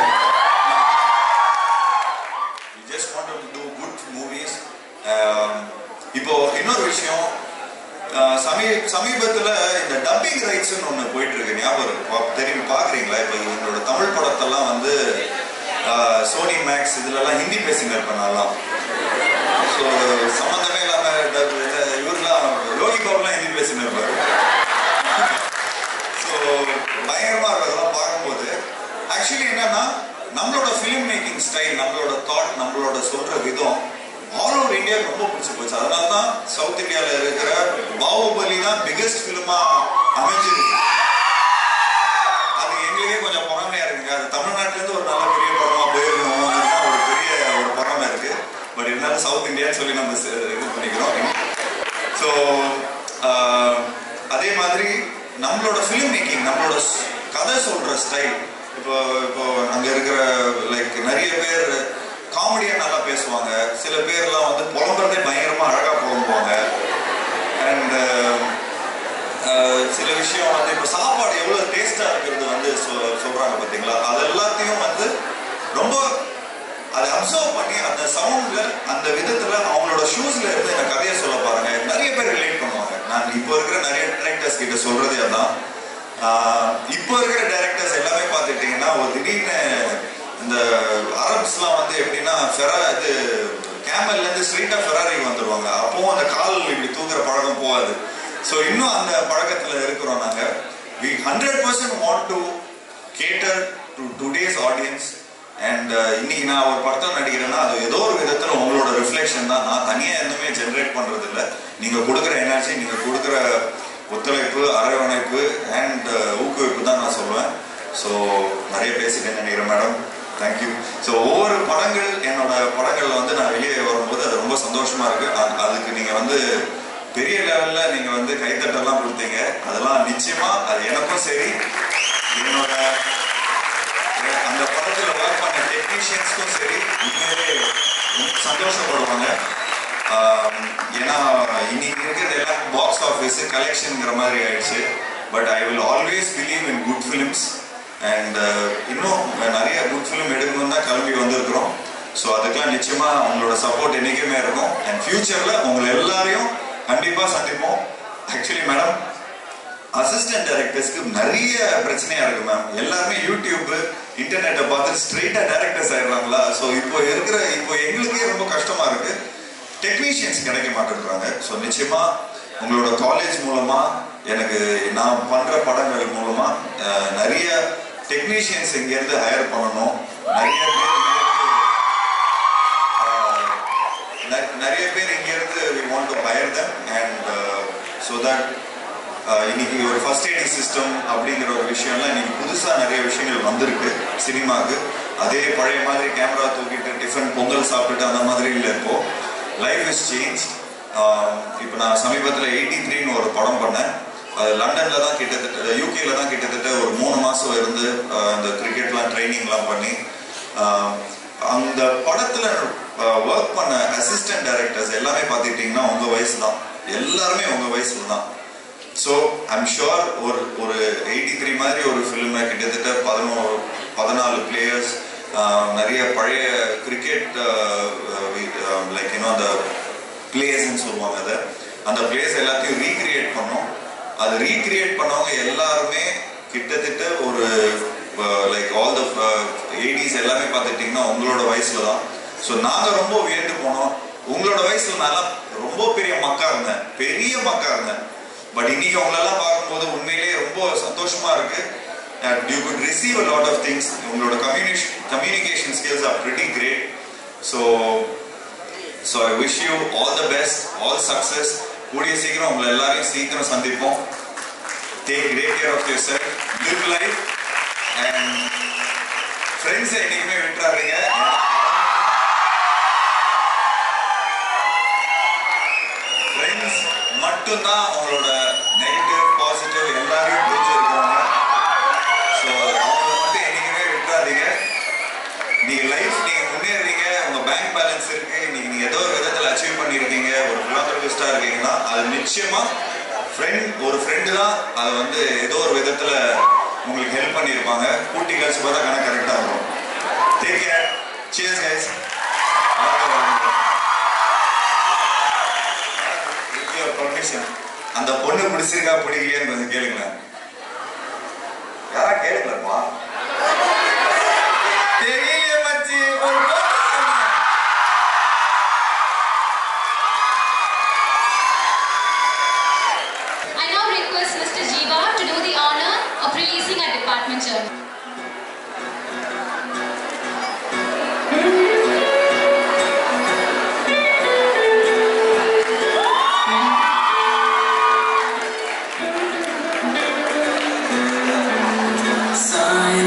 Just want to do good movies. இப்போ இன்னொரு விஷயம், சமீ சமீபத்தில் இந்த டப்பிங் ரைட்ஸ்ன்னு ஒன்று போயிட்டு இருக்கு, ஞாபகம் தெரியும் பார்க்குறீங்களா? இப்போ எங்களோட தமிழ் படத்தெல்லாம் வந்து சோனி மேக்ஸ் இதுலலாம் ஹிந்தி பேசிங்க பண்ணலாம். ஸோ சம்மந்தமே இல்லாமல் இவருலாம் யோகி பாபுலாம் ஹிந்தி பேசின்னு இருப்பாரு. ஸோ பயங்கரமாக இருக்கும் அதெல்லாம் பார்க்கும்போது. ஆக்சுவலி என்னன்னா நம்மளோட ஃபிலிம் மேக்கிங் ஸ்டைல், நம்மளோட தாட், நம்மளோட சொல்ற விதம் ஆல் ஓவர் இந்தியா ரொம்ப பிடிச்சி போச்சு. அதனால தான் சவுத் இந்தியாவில் இருக்கிற பாகுபலி தான் பிகெஸ்ட் ஃபிலிமா அமைஞ்சிருக்கு. அது எங்களுக்கே கொஞ்சம் பொறாமையா இருக்குங்க. அது தமிழ்நாட்டிலேருந்து ஒரு நல்ல பெரிய படமா போயிருக்கணும், ஒரு பெரிய ஒரு பொறாமை இருக்கு. பட் இருந்தாலும் சவுத் இந்தியான்னு சொல்லி நம்ம இது பண்ணிக்கிறோம். ஸோ அதே மாதிரி நம்மளோட ஃபிலிம் மேக்கிங், நம்மளோட கதை சொல்ற ஸ்டைல், இப்போ இப்போ அங்கே இருக்கிற லைக் நிறைய பேர் காமெடியாக நல்லா பேசுவாங்க, சில பேர்லாம் வந்து புலம்புறதே பயங்கரமாக அழகாக புலம்புவாங்க. அண்ட் சில விஷயம் வந்து இப்போ சாப்பாடு எவ்வளோ டேஸ்டாக இருக்கிறது வந்து சொ சொல்கிறாங்க பார்த்தீங்களா, அது எல்லாத்தையும் வந்து ரொம்ப அதை அப்சர்வ் பண்ணி அந்த சவுண்ட்ல அந்த விதத்துல அவங்களோட ஷூஸ்ல இருந்து இந்த கதையை சொல்ல பாருங்க. நிறைய பேர் ரிலேட் பண்ணுவாங்க. நான் இப்போ இருக்கிற நிறைய டிரெக்டர்ஸ் கிட்ட சொல்றதே அதான். இப்போ இருக்கிற டைரக்டர்ஸ் எல்லாமே பார்த்துக்கிட்டிங்கன்னா ஒரு திடீர்னு இந்த அரப்ஸ்லாம் வந்து எப்படின்னா ஃபெரா இது கேமல்லேருந்து ஸ்ட்ரெயிட்டாக ஃபெராரிக்கு வந்துடுவாங்க. அப்போவும் அந்த கால் இப்படி தூங்குற பழக்கம் போகாது. ஸோ இன்னும் அந்த பழக்கத்தில் இருக்கிறோம் நாங்கள். We hundred percent want to cater to today's audience. And இன்னைக்கு நான் ஒரு படத்தை நடிக்கிறேன்னா அது ஏதோ ஒரு விதத்தில் உங்களோட ரிஃப்ளெக்ஷன் தான். நான் தனியாக எதுவுமே ஜென்ரேட் பண்ணுறது இல்லை. நீங்கள் கொடுக்குற எனர்ஜி, நீங்கள் கொடுக்குற ஒத்துழைப்பு, அரவணைப்பு அண்ட் ஊக்குவிப்பு தான் நான் சொல்லுவேன். ஸோ நிறைய பேசிட்டேன் நினைக்கிறேன் மேடம். தேங்க்யூ. ஸோ ஒவ்வொரு படங்கள் என்னோட படங்களில் வந்து நான் வெளியே வரும்போது அது ரொம்ப சந்தோஷமா இருக்கு. அதுக்கு நீங்கள் வந்து பெரிய லெவலில் நீங்கள் வந்து கைத்தட்டெல்லாம் கொடுத்தீங்க. அதெல்லாம் நிச்சயமா அது எனக்கும் சரி, என்னோட அந்த படத்தில் ஒர்க் பண்ண டெக்னீஷியன்ஸ்க்கும் சரி உண்மையிலே சந்தோஷப்படுவாங்க. ஏன்னா இன்னைக்கு இருக்கிறது எல்லாம் பாக்ஸ் ஆஃபீஸ் கலெக்ஷனுங்கிற மாதிரி ஆயிடுச்சு. But I will always believe in good films. And இன்னும் நிறைய குட் ஃபிலிம் எடுக்கணும்னு தான் கிளம்பி வந்திருக்கிறோம். ஸோ அதுக்கெல்லாம் நிச்சயமாக உங்களோட சப்போர்ட் என்றைக்குமே இருக்கும். அண்ட் ஃபியூச்சரில் உங்களை எல்லாரையும் கண்டிப்பாக சந்திப்போம். ஆக்சுவலி மேடம், அசிஸ்டன்ட் டைரக்டர்ஸ்க்கு நிறைய பிரச்சனையாக இருக்குது மேம். எல்லாருமே யூடியூப் இன்டர்நெட்டை பார்த்து ஸ்ட்ரெயிட்டாக டைரக்டர்ஸ் ஆயிடுறாங்களா. ஸோ இப்போ இருக்கிற இப்போ எங்களுக்கே ரொம்ப கஷ்டமாக இருக்குது. டெக்னீஷியன்ஸ் கிடைக்க மாட்டேங்கிறாங்க. ஸோ நிச்சயமாக உங்களோட காலேஜ் மூலமாக எனக்கு நான் பண்ணுற படங்கள் மூலமாக நிறைய டெக்னீஷியன்ஸ் இங்கேருந்து ஹையர் பண்ணணும். நிறைய பேர் நிறைய பேர் இங்கேருந்து we want to hire them. And so that இன்னைக்கு ஒரு ஃபர்ஸ்ட் எய்டிங் சிஸ்டம் அப்படிங்கிற ஒரு விஷயம்லாம் இன்னைக்கு புதுசாக நிறைய விஷயங்கள் வந்திருக்கு சினிமாவுக்கு. அதே பழைய மாதிரி கேமரா தூக்கிட்டு டிஃபன் பொங்கல் சாப்பிட்டுட்டு அந்த மாதிரி இல்லை. இப்போ லைஃப் இஸ் சேஞ்ச். இப்போ நான் சமீபத்தில் எயிட்டி த்ரீன்னு ஒரு படம் பண்ணேன். அது லண்டனில் தான் கிட்டத்தட்ட யூகேல தான் கிட்டத்தட்ட ஒரு மூணு மாதம் இருந்து அந்த கிரிக்கெட்லாம் ட்ரைனிங்லாம் பண்ணி அந்த படத்தில் ஒர்க் பண்ண அசிஸ்டன்ட் டைரக்டர்ஸ் எல்லாமே பார்த்துக்கிட்டிங்கன்னா உங்கள் வயசு தான். எல்லாருமே உங்கள் வயசுல தான். ஸோ ஐம் ஷுர் ஒரு ஒரு எயிட்டி த்ரீ மாதிரி ஒரு ஃபிலிமை கிட்டத்தட்ட பதினோரு பதினாலு பிளேயர்ஸ், நிறைய பழைய கிரிக்கெட் லைக் யூனோ அந்த பிளேஸ்ன்னு சொல்லுவாங்க. அதை அந்த பிளேஸ் எல்லாத்தையும் ரீக்ரியேட் பண்ணோம். அது ரீக்ரியேட் பண்ணவங்க எல்லாருமே கிட்டத்தட்ட ஒரு லைக் ஆல் த எயிட்டிஸ் எல்லாமே பார்த்துட்டிங்கன்னா உங்களோட வயசுல தான். ஸோ நாங்கள் ரொம்ப வியந்து போனோம். உங்களோட வயசுல நல்லா ரொம்ப பெரிய மக்கா இருந்தேன், பெரிய மக்கா இருந்தேன். பட் இன்னைக்கு உங்களெல்லாம் பார்க்கும்போது உண்மையிலேயே ரொம்ப சந்தோஷமா இருக்கு. You could receive a lot of things. உங்களோட communication communication skills are pretty great. So so I wish you all the best, all success. கூடிய சீக்கிரம் உங்களை எல்லாரையும் சீக்கிரம் சந்திப்போம். Take great care of yourself, live life and ஃப்ரெண்ட்ஸை என்னைக்குமே விட்டுறாதீங்க. ஃப்ரெண்ட்ஸ் மட்டும்தான் உங்களோட நெகட்டிவ் பாசிட்டிவ் எல்லாரையும் பிடிச்சிருக்காங்க. ஸோ அவங்கள மட்டும் என்னைக்குமே விட்டுறாதீங்க. நீங்க லைஃப் நீங்க முன்னேறீங்க, உங்க பேங்க் பேலன்ஸ் இருக்கு, நீங்க நீங்க ஏதோ ஒரு விதத்தில் அச்சீவ் பண்ணியிருக்கீங்க, ஒரு பிலாந்தரோபிஸ்டா இருக்கீங்கன்னா அது நிச்சயமா ஃப்ரெண்ட் ஒரு ஃப்ரெண்டு தான் அதை வந்து ஏதோ ஒரு விதத்தில் உங்களுக்கு ஹெல்ப் பண்ணியிருப்பாங்க. கூட்டி கழிச்சு பார்த்தா கணக்கு கரெக்டாக வரும். Take care. Cheers guys. Permission. அந்த பொண்ணு பிடிச்சிருக்கா பிடிக்கலையான்னு கொஞ்சம் கேளுங்களேன். யாரா கேளுங்களப்பா. தெரியல மச்சி. I now request Mister Jiiva to do the honor of releasing our department journal. Sign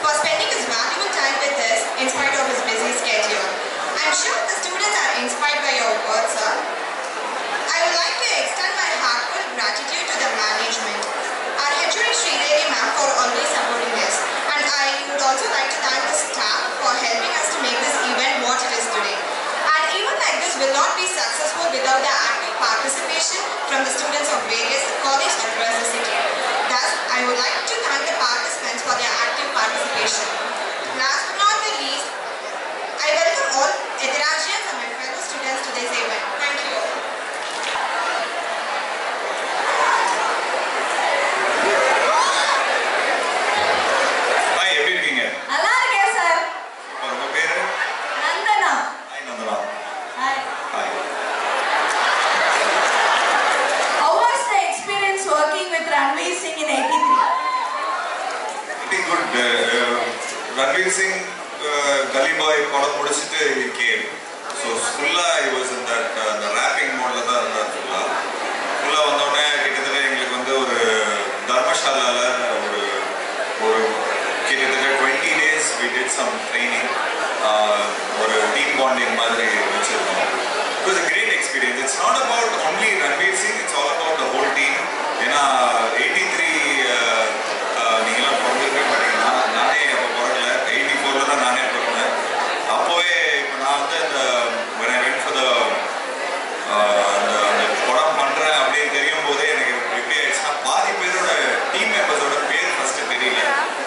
for spending his valuable time with us in spite of his busy schedule. I'm sure the students are inspired by your words, sir. I would like to extend my heartfelt gratitude to the management, our H O D Sridevi ma'am for always supporting us, and I would also like to thank the staff for helping us to make this event what it is today. An event like this will not be successful without the active participation from the students of various colleges across the city. Thus, I would like to thank the participants for their active participation. Last but not the least, I welcome all Ethirajians and my fellow students to this event. Thank you all. Hi, எப்படி இருக்கீங்க? நல்லா இருக்கேன் sir. உங்க பேரு? Nandana. Hi Nandana. Hi. Hi. How was the experience working with Ranveer Singh in eighty-three? Pretty good. Uh, Ranveer Singh, uh, Gully Boy படம் முடிச்சிட்டு he came. So fulla he was in that uh, the rapping mode la தான் இருந்தார் fulla. fulla வந்தோடனே கிட்டத்தட்ட எங்களுக்கு வந்து ஒரு தர்மசாலால ஒரு ஒரு கிட்டத்தட்ட twenty days we did some training. Uh, ஒரு team bonding மாதிரி வச்சிருந்தோம். It was a great experience. It's not about only Ranveer Singh, it's all about the whole team. ஏன்னா eighty-three நீங்களாம் பிறந்திருக்க மாட்டீங்கன்னா நானே அப்போ பிறக்கல eighty-four தான் நானே பிறந்தேன். அப்போவே இப்போ நான் வந்து இந்த when I went for the அந்த படம் பண்ணுறேன் அப்படின்னு தெரியும் போதே எனக்கு எப்படி ஆயிடுச்சுன்னா பாதி பேரோட டீம் மெம்பர்ஸோட பேர் ஃபஸ்ட்டு தெரியல.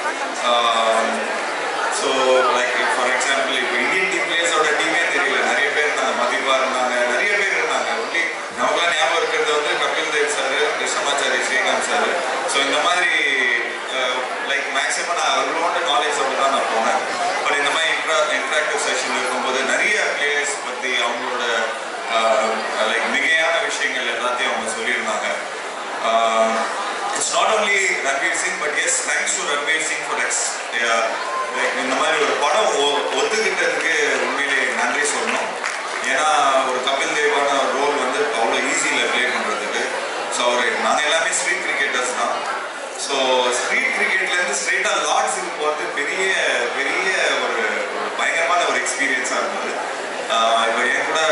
ஸோ லைக் ஃபார் எக்ஸாம்பிள் இப்போ இந்தியன் டீம் பிளேயர்ஸோட டீமே தெரியல. நிறைய பேர் இருந்தாங்க, மதிப்பா இருந்தாங்க, நிறைய பேர் இருந்தாங்க. ஒன்லி நமக்குலாம் ஞாபகம் இருக்கிறது வந்து Kapil Dev sir, Krishnamachari, Srikkanth sir. So இந்த மாதிரி லைக் மேக்ஸிமம் நான் அவங்களோட நாலேஜோட தான் நான் போனேன். பட் இந்த மாதிரி இன்ட்ரா இன்ட்ராக்டிவ் செஷன் இருக்கும்போது நிறைய பிளேயர்ஸ் பற்றி அவங்களோட லைக் மிகையான விஷயங்கள் எல்லாத்தையும் அவங்க சொல்லியிருந்தாங்க. It's not only Ranveer Singh, but yes, thanks to Ranveer Singh for ex, uh, like இந்த மாதிரி ஒரு படம் ஒத்துக்கிட்டதுக்கு உண்மையிலே நன்றி சொல்லணும். ஏன்னா ஒரு கபில் தேவான ரோல் வந்து அவ்வளோ ஈஸியில் ப்ளே பண்ணுறதுக்கு. ஸோ அவர் நாங்கள் எல்லாமே ஸ்ட்ரீட் கிரிக்கெட்டர்ஸ் தான். ஸோ ஸ்ட்ரீட் கிரிக்கெட்லேருந்து ஸ்ட்ரெயிட்டாக லார்ட்ஸுக்கு போகிறது பெரிய பெரிய ஒரு பயங்கரமான ஒரு எக்ஸ்பீரியன்ஸாக இருந்தது. இப்போ என் கூட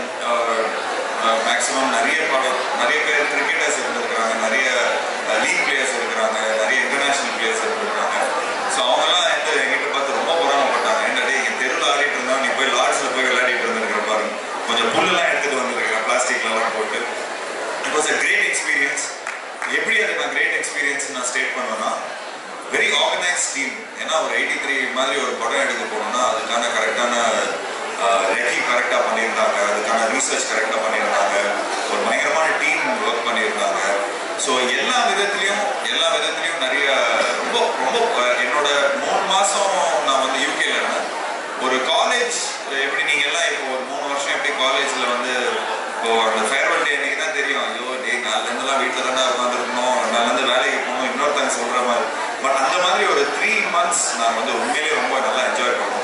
மேக்ஸிமம் நிறைய படம் நிறைய பேர் கிரிக்கெட்டர்ஸ் இருந்திருக்கிறாங்க, நிறைய லீக் பிளேயர்ஸ் இருக்கிறாங்க, நிறைய இன்டர்நேஷ்னல் பிளேயர்ஸ் இருந்திருக்காங்க. ஸோ அவங்கெல்லாம் வந்து எங்கிட்ட பார்த்து ரொம்ப பொறாமப்பட்டாங்க. என்னடே எங்கள் தெருவில் ஆடிட்டு இருந்தோம், நீ போய் லார்ட்ஸில் போய் விளையாடிட்டு இருந்திருக்கிற பாருங்க, கொஞ்சம் புல்லெல்லாம் எடுத்துகிட்டு வந்துருக்கிறேன் பிளாஸ்டிக்லலாம் போட்டு. It was a great experience. எப்படி அது நான் கிரேட் எக்ஸ்பீரியன்ஸ் நான் ஸ்டேட் பண்ணுவேன்னா, வெரி ஆர்கனைஸ் டீம். ஏன்னா ஒரு எயிட்டி த்ரீ மாதிரி ஒரு படம் எடுக்க போனோம்னா அதுக்கான கரெக்டான ரெக்கி கரெக்டாக பண்ணியிருந்தாங்க, அதுக்கான ரீசர்ச் கரெக்டாக பண்ணியிருந்தாங்க, ஒரு பயங்கரமான டீம் ஒர்க் பண்ணியிருந்தாங்க. ஸோ எல்லா விதத்துலேயும் எல்லா விதத்துலேயும் நிறைய ரொம்ப ரொம்ப என்னோட மூணு மாதம் நான் வந்து யூகேல இருந்தேன். ஒரு காலேஜ் எப்படி நீங்கள் எல்லாம் இப்போ ஒரு மூணு வருஷம் எப்படி காலேஜில் வந்து இப்போ அந்த ஃபேர்வெல் டே அன்றைக்கி தான் தெரியும், ஐயோ டே நாலுலேருந்துலாம் வீட்டில் தானே உட்காந்துருக்கணும், நாலுலேருந்து வேலைக்கு போகணும், இன்னொருத்தங்க சொல்கிற மாதிரி. பட் அந்த மாதிரி ஒரு த்ரீ மந்த்ஸ் நான் வந்து உண்மையிலேயே ரொம்ப நல்லா என்ஜாய் பண்ணோம்.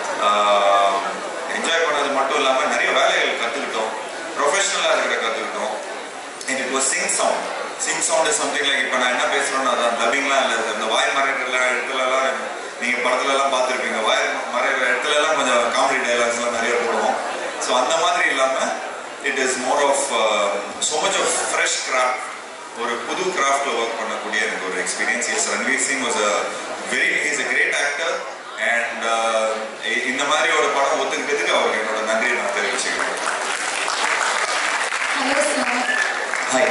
என்ஜாய் பண்ணது மட்டும் இல்லாமல் நிறைய வேலைகள் கற்றுக்கிட்டோம், ப்ரொஃபஷனலாக இருக்கிற கற்றுக்கிட்டோம். And it was sync sound. Sync sound is something like இப்போ நான் என்ன பேசுகிறேன்னா அதான் டப்பிங்லாம் இல்லை, இந்த வாய் மறைக்கிற இடத்துலலாம் நீங்கள் படத்துலலாம் பார்த்துருப்பீங்க, வாய் மறைக்கிற இடத்துலலாம் கொஞ்சம் காமெடி டைலாக்ஸ்லாம் நிறைய போடுவோம். ஸோ அந்த மாதிரி இல்லாமல் it is more of so much of fresh craft, ஒரு புது கிராஃப்டில் ஒர்க் பண்ணக்கூடிய எனக்கு ஒரு experience. Yes, Ranveer Singh was a very is a great actor. And இந்த மாதிரி ஒரு படம் ஒத்துக்கிட்டதுக்கு அவருக்கு என்னோட நன்றியை நான் தெரிவிச்சுக்கிறேன். Hello sir. Hi.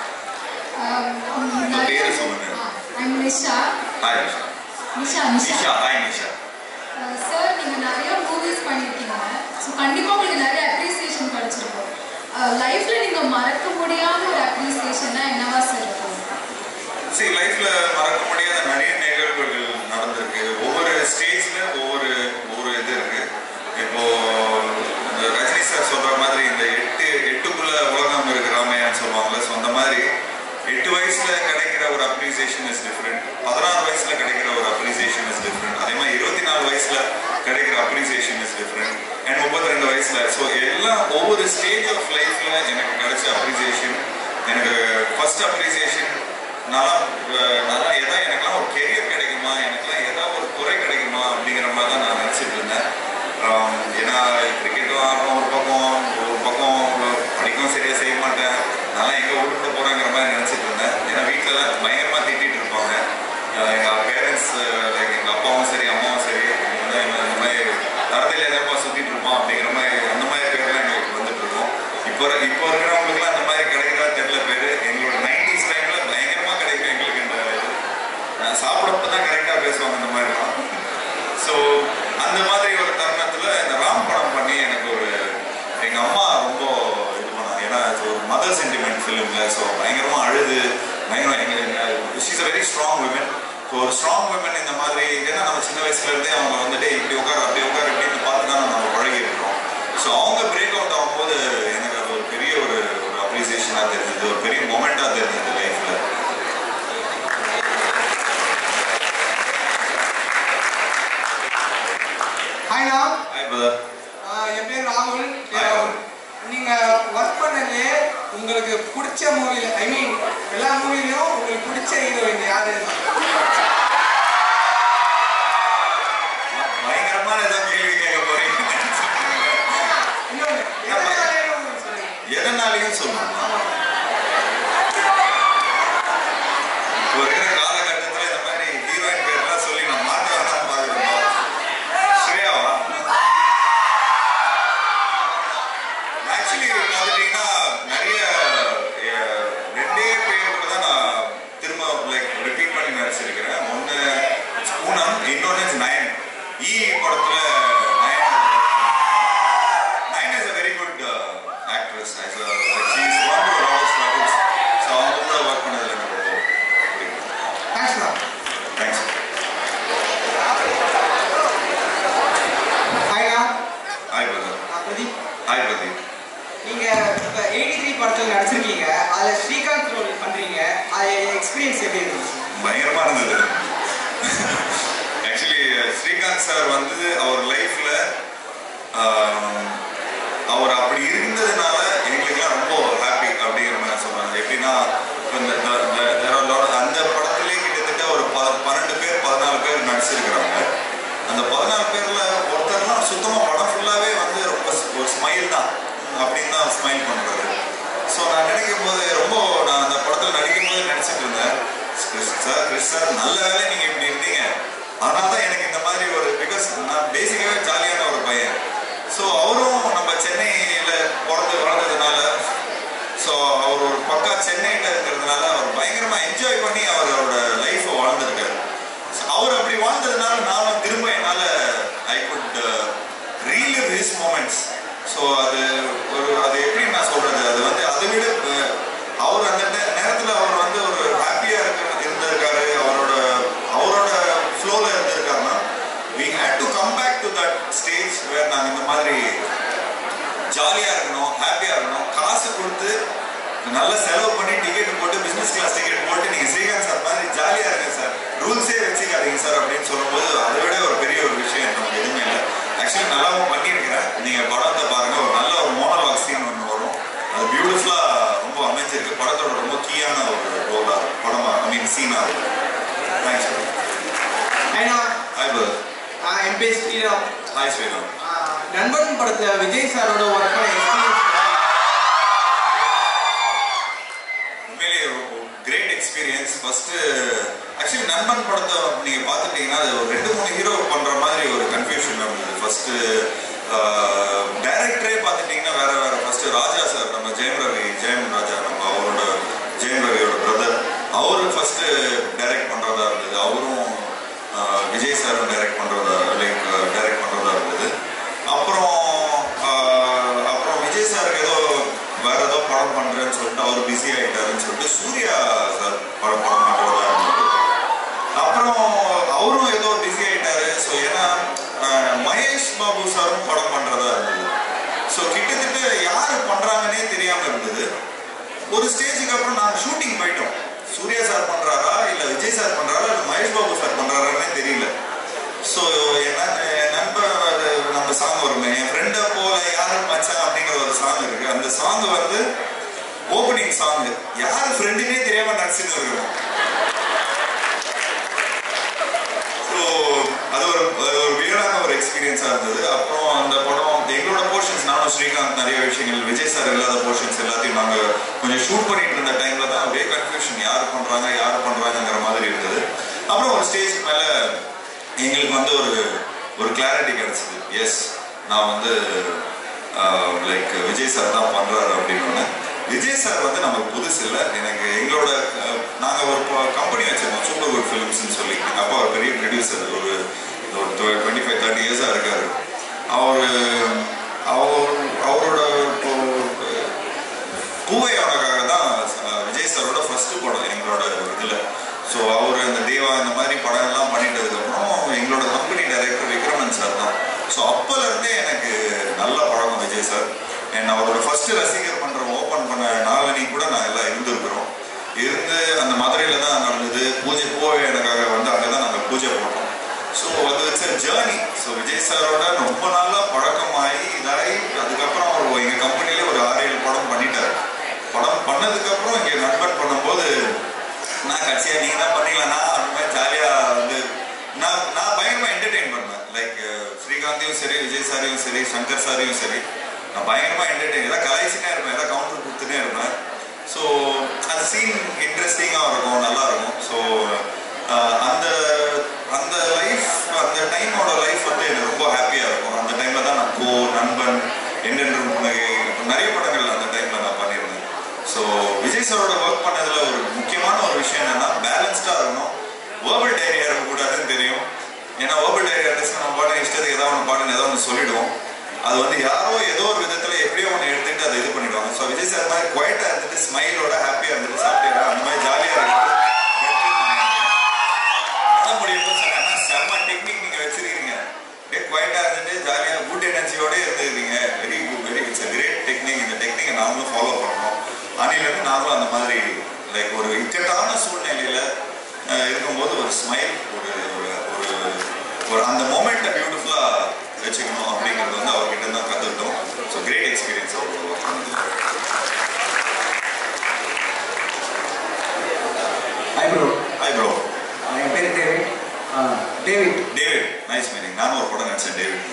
Um, பேரு சொல்லுங்க. I'm Nisha. Hi Nisha. Nisha, Nisha. Nisha, hi Nisha. Sir நீங்கள் நிறைய மூவிஸ் பண்ணியிருக்கீங்க. ஸோ கண்டிப்பாக உங்களுக்கு நிறைய அப்ரிசியேஷன் கிடைச்சிருக்கும். லைஃப்பில் நீங்கள் மறக்க முடியாத ஒரு அப்ரிசியேஷன்னா என்னவா சார் இருக்கும்? சரி, லைஃப்பில் மறக்க முடியாத நிறைய நிகழ்வுகள் நடந்திருக்கு. ஒவ்வொரு ஸ்டேஜில் ஒவ்வொரு ஒவ்வொரு இது இருக்குது. இப்போது ரஜினி சார் சொல்கிற மாதிரி இந்த எட்டு எட்டுக்குள்ளே உலகம் இருக்கு ராமையான்னு சொல்லுவாங்கள்ல. ஸோ அந்த மாதிரி எட்டு வயசில் கிடைக்கிற ஒரு அப்ரிசியேஷன் இஸ் டிஃப்ரெண்ட், பதினாறு வயசில் கிடைக்கிற ஒரு அப்ரிசியேஷன் இஸ் டிஃப்ரெண்ட், அதே மாதிரி இருபத்தி நாலு வயசில் கிடைக்கிற அப்ரிசியேஷன் இஸ் டிஃப்ரெண்ட், அண்ட் முப்பத்தி ரெண்டு வயசில். ஸோ எல்லாம் ஒவ்வொரு ஸ்டேஜ் ஆஃப் லைஃப்பில் எனக்கு கிடைச்ச அப்ரிசியேஷன். எனக்கு ஃபர்ஸ்ட் அப்ரிசியேஷன் நல்லா நல்லா எதாவது எனக்குலாம் எங்கள் பேரண்ட்ஸ் லைக் எங்கள் அப்பாவும் சரி அம்மாவும் சரி வந்து இந்த மாதிரி தரத்தில் எதப்பா சுற்றிட்டு இருப்போம் அப்படிங்கிற மாதிரி அந்த மாதிரி பேர்லாம் எங்களுக்கு வந்துட்டு இருக்கோம். இப்போ இப்போ இருக்கிறவங்களுக்குலாம் அந்த மாதிரி கிடைக்கிறதா தெரியல பேர். எங்களோட நைன்டிஸ் டைமில் பயங்கரமாக கிடைக்கும் எங்களுக்கு இந்த இது சாப்பிடப்போ தான் கரெக்டாக பேசுவாங்க இந்த மாதிரிலாம். ஸோ அந்த மாதிரி ஒரு தருணத்தில் இந்த ராம் படம் பண்ணி எனக்கு ஒரு எங்கள் அம்மா ரொம்ப இது பண்ணாங்க. ஏன்னா ஒரு மதர் சென்டிமெண்ட் ஃபிலிமில் ஸோ பயங்கரமாக அழுது பயங்கரம் எங்கள் she's a very strong women. So ஒரு ஸ்ட்ராங் விமன் இந்த மாதிரி ஏன்னா நம்ம சின்ன வயசுலேருந்தே அவங்க வந்துட்டு இப்படி உட்கார் அப்படி உட்கார் இப்படின்னு பார்த்து தான் நம்ம பழகி இருக்கிறோம். ஸோ அவங்க பிரேக் அவுட் ஆகும்போது எனக்கு அது ஒரு பெரிய ஒரு ஒரு அப்ரிசியேஷனாக தெரிஞ்சது, ஒரு பெரிய மொமெண்ட்டாக தெரிஞ்சது லைஃப்பில். ஹாய் ராம். Hi brother. என் பேர் ராகுல். நீங்கள் ஒர்க் பண்ணது உங்களுக்கு பிடிச்ச மூவியில் ஐ மீன் எல்லா மூவிலையும் உங்களுக்கு பிடிச்ச ஹீரோயின் யாரு? பயங்கரமான ஏதோ கேள்வி கேட்க போறீங்க. எதனாலையும் சொல்லணும். ஒரு காலகட்டத்தில் இந்த மாதிரி ஹீரோயின் பேர்லாம் சொல்லி நான் மாற்ற வேணாம் பார்க்குறேன். ஸ்ரேயாவா? ஆக்சுவலி பார்த்துட்டீங்கன்னா நிறைய ரெண்டே பேர் கூட தான் நான் திரும்ப லைக் ரிப்பீட் பண்ணி நடிச்சிருக்கிறேன். ஒன்று பூனம், இன்னொன்று நயன். ஈ படத்துல Nayan Nayan is a very good actress. She is went through lot of struggles. So அவங்க கூட ஒர்க் பண்ணதில் எனக்கு ரொம்ப பிடிக்கும். Thanks ma'am. Thanks. Hi Ram. Hi brother. Pradeep. Hi Pradeep. நீங்கள் இப்போ எயிட்டி த்ரீ படத்தில் நடிச்சிருக்கீங்க, அதில் ஸ்ரீகாந்த் ரோல் பண்ணுறீங்க. அது எக்ஸ்பீரியன்ஸ் எப்படி இருந்துச்சு? பயங்கரமாக இருந்தது. ஆக்சுவலி ஸ்ரீகாந்த் சார் வந்து அவர் லைஃப்ல அவர் அப்படி இருந்ததுனால எங்களுக்குலாம் ரொம்ப ஹாப்பி அப்படிங்கிற மாதிரி சொல்றாங்க. எப்படின்னா அந்த படத்திலே கிட்டத்தட்ட ஒரு ப பன்னெண்டு பேர் பதினாலு பேர் நடிச்சிருக்கிறாங்க. அந்த பதினாலு பேர்ல ஒருத்தர்லாம் சுத்தமா படம் ஃபுல்லாவே வந்து ரொம்ப ஒரு ஸ்மைல் தான் அப்படின்னு தான் ஸ்மைல் பண்றாரு. ஸோ நான் நினைக்கும் போது ரொம்ப நான் அந்த படத்தில் நடிக்கும் போது நினைச்சிட்டு இருந்தேன், சார் கிறிஸ் சார் நல்ல வேலை நீங்க இப்படி இருந்தீங்க. அதனால தான் எனக்கு இந்த மாதிரி ஒரு பிகாஸ் நான் பேசிக்காவே ஜாலியான ஒரு பையன். ஸோ அவரும் நம்ம சென்னையில் பிறந்து வளர்ந்ததுனால ஸோ அவர் ஒரு பக்கா சென்னையில் இருக்கிறதுனால அவர் பயங்கரமாக என்ஜாய் பண்ணி அவரோட லைஃப்பை வாழ்ந்துருக்காரு. அவர் அப்படி வாழ்ந்ததுனால நானும் திரும்ப என்னால் I could relive his moments. So அது ஒரு அது எப்படி நான் சொல்கிறது, அது வந்து அதை விட அவர் அந்த நேரத்தில் அவர் வந்து ஒரு ஹாப்பியாக இருக்க இருந்திருக்காரு. அவரோட அவரோட ஃப்ளோவில் இருந்திருக்காருன்னா we had to come back to that stage where நாங்கள் இந்த மாதிரி ஜாலியாக இருக்கணும், ஹாப்பியாக இருக்கணும், காசு கொடுத்து நல்லா செலவு பண்ணி டிக்கெட் போட்டு பிஸ்னஸ் கிளாஸ் டிக்கெட் போட்டு நீங்கள் ஸ்ரீகாந்த் சார் மாதிரி ஜாலியாக இருங்க சார், ரூல்ஸே வச்சுக்காதீங்க சார் அப்படின்னு சொல்லும்போது அதை விட ஒரு பெரிய ஒரு விஷயம் நமக்கு எதுவுமே இல்லை. ஆக்சுவலி நல்லாவும் பண்ணியிருக்கிறேன். நீங்கள் படத்தை பாருங்கள், ஒரு நல்ல ஒரு மோனோலாக் சீன் ஒன்று வரும். அது பியூட்டிஃபுல்லாக ரொம்ப அமைஞ்சிருக்கு. படத்தோட ரொம்ப கீயான ஒரு ரோலாக இருக்கும் படமாக ஐ மீன் சீனாக இருக்கும். தேங்க்ஸ். ஐயா. Hi brother. என் பேர் ஸ்ரீராம். ஹாய் ஸ்ரீராம். நண்பன் படத்தில் விஜய் சாரோட ஒர்க் பண்ண எக்ஸ்பீரியன்ஸ் உண்மையிலேயே கிரேட் எக்ஸ்பீரியன்ஸ். ஃபர்ஸ்ட் ஆக்சுவலி நண்பன் படத்தை நீங்கள் பார்த்துட்டீங்கன்னா அது ஒரு ரெண்டு மூணு ஹீரோ பண்ணுற மாதிரி ஒரு கன்ஃபியூஷன் இருந்தது. ஃபர்ஸ்ட்டு டைரக்டரே பார்த்துட்டிங்கன்னா வேற வேற. ஃபர்ஸ்ட் ராஜா சார், நம்ம ஜெயம் ரவி ஜெயம் ராஜா, நம்ம அவரோட ஜெயம் ரவியோட பிரதர், அவரு ஃபர்ஸ்ட் டைரக்ட் பண்ணுறதா இருந்தது. அவரும் விஜய் சாரும் டைரக்ட் பண்ணுறதா லைக் டைரக்ட் பண்ணுறதா இருந்தது. அப்புறம் அப்புறம் விஜய் சாருக்கு ஏதோ வேற ஏதோ படம் பண்ணுறேன்னு சொல்லிட்டு அவர் பிஸி ஆகிட்டாருன்னு சொல்லிட்டு சூர்யா சார் படம் படம் பண்ணுறதா இருந்தது. அப்புறம் அவரும் ஏதோ பிஸி ஆகிட்டாரு. ஸோ ஏன்னா மகேஷ் பாபு சாரும் படம் பண்ணுறதா இருந்தது. ஸோ கிட்டத்தட்ட யார் பண்ணுறாங்கன்னே தெரியாமல் இருந்தது. ஒரு ஸ்டேஜுக்கு அப்புறம் நாங்கள் ஷூட்டிங் போயிட்டோம். சூர்யா சார் பண்ணுறாரா இல்லை விஜய் சார் பண்ணுறாரா இல்லை மகேஷ் பாபு சார் பண்ணுறாரான்னே தெரியல. ஸோ என்ன நண்பன் அது நம்ம சாங் வருமே, என் ஃப்ரெண்டை போல யாரும் மச்சான் அப்படிங்கிற ஒரு சாங் இருக்கு. அந்த சாங் வந்து ஓப்பனிங் சாங். யார் ஃப்ரெண்டுன்னே தெரியாமல் நடிச்சுட்டு இருக்கிறோம். ஸோ அது ஒரு ஒரு வியர்டான ஒரு எக்ஸ்பீரியன்ஸாக இருந்தது. அப்புறம் அந்த படம் எங்களோட போர்ஷன்ஸ், நானும் ஸ்ரீகாந்த் நிறைய விஷயங்கள், விஜய் சார் இல்லாத போர்ஷன்ஸ் எல்லாத்தையும் நாங்கள் கொஞ்சம் ஷூட் பண்ணிட்டு இருந்த டைமில் தான் ஒரே கன்ஃபியூஷன், யார் பண்ணுறாங்க யார் பண்ணுறாங்கிற மாதிரி இருந்தது. அப்புறம் ஒரு ஸ்டேஜ் மேலே எங்களுக்கு வந்து ஒரு ஒரு கிளாரிட்டி கிடச்சிது. எஸ், நான் வந்து லைக் விஜய் சார் தான் பண்ணுறாரு அப்படின்னு. விஜய் சார் வந்து நமக்கு புதுசு இல்லை. எனக்கு எங்களோட நாங்கள் ஒரு கம்பெனி வச்சுருக்கோம், சூப்பர் குட் ஃபிலிம்ஸ்ன்னு சொல்லி. எங்கள் அப்பா ஒரு பெரிய ப்ரொடியூசர், ஒரு ஒரு டுவெண்ட்டி ஃபைவ் தேர்ட்டி இயர்ஸாக இருக்கார். அவர் அவர் அவரோட பூவையானக்காக தான் விஜய் சாரோட ஃபர்ஸ்ட் படம் எங்களோட இதில். ஸோ அவர் அந்த தேவா இந்த மாதிரி படம் எல்லாம் பண்ணிட்டதுக்கப்புறம் எங்களோட கம்பெனி டைரக்டர் விக்ரமன் சார் தான். ஸோ அப்போலேருந்தே எனக்கு நல்ல பழக்கம் விஜய் சார். என் அவரோட ஃபர்ஸ்ட் ரசிகர் மன்றம் ஓப்பன் பண்ண நாளனி கூட நான் எல்லாம் இருந்திருக்கிறோம். இருந்து அந்த மதுரையில் தான் நடந்தது பூஜை. பூவை எனக்காக வந்து அங்கே தான் நாங்கள் பூஜை போட்டோம். ஸோ அது it's a journey. So Vijay சாரோட ரொம்ப நாளா பழக்கமாகி இதாகி அதுக்கப்புறம் அவர் எங்கள் கம்பெனிலே ஒரு ஆறு ஏழு படம் பண்ணிட்டார். படம் பண்ணதுக்கப்புறம் இங்கே நண்பன் பண்ணும்போது நான் கட்சியாக நீங்கள் தான் பண்ணிக்கலாம்னா அந்த மாதிரி ஜாலியாக வந்து நான் நான் பயங்கரமாக என்டர்டெயின் பண்ணுவேன். லைக் ஸ்ரீகாந்தையும் சரி, விஜய் சாரையும் சரி, சங்கர் சாரையும் சரி, நான் பயங்கரமாக என்டர்டெயின் எதாவது கலாய்ச்சினே இருப்பேன், எதாவது கவுண்டர் கொடுத்துட்டே இருப்பேன். ஸோ அந்த சீன் இன்ட்ரெஸ்டிங்காக இருக்கும், நல்லா இருக்கும். ஸோ அந்த அந்த லைஃப் அந்த டைமோட லைஃப் வந்து எனக்கு ரொம்ப ஹாப்பியாக இருக்கும். அந்த டைமில் தான் நான் கோ நண்பன் என்னென்று புனகை நிறைய படங்கள் அந்த டைமில் நான் பண்ணியிருந்தேன். ஸோ விஜய் சாரோட ஒர்க் பண்ணதில் ஒரு முக்கியமான ஒரு விஷயம் என்னென்னா பேலன்ஸ்டாக இருக்கணும். வேர்பல் டைரியா இருக்கக்கூடாதுன்னு தெரியும். ஏன்னா வேர்பல் டைரியா இருந்துச்சுன்னா நம்ம பாட்டு இஷ்டத்துக்கு ஏதாவது ஒன்று பாட்டுன்னு ஏதோ ஒன்று சொல்லிவிடுவோம். அது வந்து யாரோ ஏதோ ஒரு விதத்தில் எப்படியோ ஒன்று எடுத்துகிட்டு அதை இது பண்ணிடுவாங்க. ஸோ விஜய் சார் மாதிரி குவைட்டாக இருந்துட்டு ஸ்மைலோட ஹாப்பியாக இருந்துட்டு சாப்பிட்டு அந்த மாதிரி ஜாலியாக இருந்துட்டு படம் முடியும்போது சொன்னாங்கன்னா செம்ம டெக்னிக் நீங்கள் வச்சிருக்கீங்க, அப்படியே குவைட்டாக இருந்துட்டு ஜாலியாக குட் எனர்ஜியோடய இருந்துருக்கீங்க. Very good, very it's a great technique. இந்த டெக்னிக்கை நாங்களும் ஃபாலோ பண்ணுறோம். அன்னிலேருந்து நாங்களும் அந்த மாதிரி லைக் ஒரு இக்கட்டான சூழ்நிலையில் இருக்கும்போது ஒரு ஸ்மைல், ஒரு ஒரு ஒரு அந்த மோமெண்ட்டை பியூட்டிஃபுல்லாக வச்சுக்கணும் அப்படிங்கிறது வந்து அவர்கிட்ட தான் கற்றுக்கிட்டோம். ஸோ கிரேட் எக்ஸ்பீரியன்ஸ் அவர் ஒர்க் பண்ணது. Hi bro. Hi bro. என் பேர் David. David David nice meaning. நானும் ஒரு படம் நடிச்சேன் டேவிட்.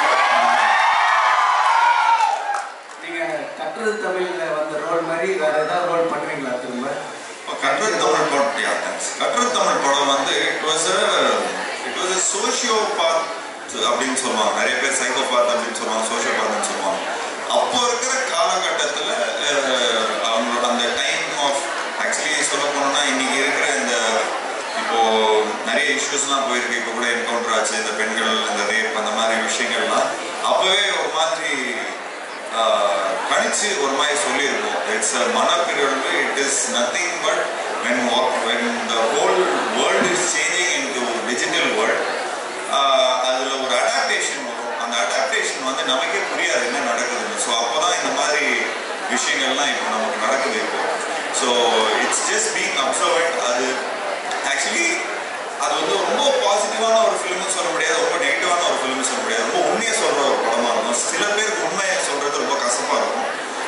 நீங்கள் கட்டுறது தமிழில் வந்த ரோல் மாதிரி வேறு ஏதாவது ரோல் பண்ணுவீங்களா திரும்ப? கட்டுறது தமிழ் படம், யா தேங்க்ஸ். கட்டுறது தமிழ் படம் வந்து it was a it was a sociopath அப்படின்னு சொல்லுவாங்க. நிறைய பேர் சைக்கோபாத் அப்படின்னு சொல்லுவாங்க, சோஷியோபாத்னு சொல்லுவாங்க. அப்போ இருக்கிற காலகட்டத்தில் அவங்களோட அந்த டைம் ஆஃப் ஆக்சுவலி சொல்ல போனோம்னா இன்னைக்கு இருக்கிற இந்த இப்போ நிறைய இஷ்யூஸ்லாம் போயிருக்கு. இப்போ கூட என்கவுண்டர் ஆச்சு, இந்த பெண்கள் இந்த ரேப் அந்த மாதிரி விஷயங்கள்லாம் அப்போவே ஒரு மாதிரி கணிச்சு ஒரு மாதிரி சொல்லியிருக்கோம். இட்ஸ் அ மனப்பிரிவு. It is nothing but when when the whole world is changing into digital world, அதில் ஒரு அடாப்டேஷன் வரும். அந்த அடாப்டேஷன் வந்து நமக்கே புரியாது என்ன நடக்குதுன்னு. ஸோ அப்போ தான் இந்த மாதிரி விஷயங்கள்லாம் இப்போ நமக்கு நடக்குது இப்போ. So it's just being observant. அது ஆக்சுவலி அது வந்து ரொம்ப பாசிட்டிவான ஒரு ஃபிலிம்னு சொல்ல முடியாது, ரொம்ப நெகட்டிவான ஒரு ஃபிலிம்னு சொல்ல முடியாது. ரொம்ப உண்மையை சொல்கிற ஒரு படமாக இருக்கும். சில பேருக்கு உண்மையை சொல்கிறது ரொம்ப கசப்பாக இருக்கும்.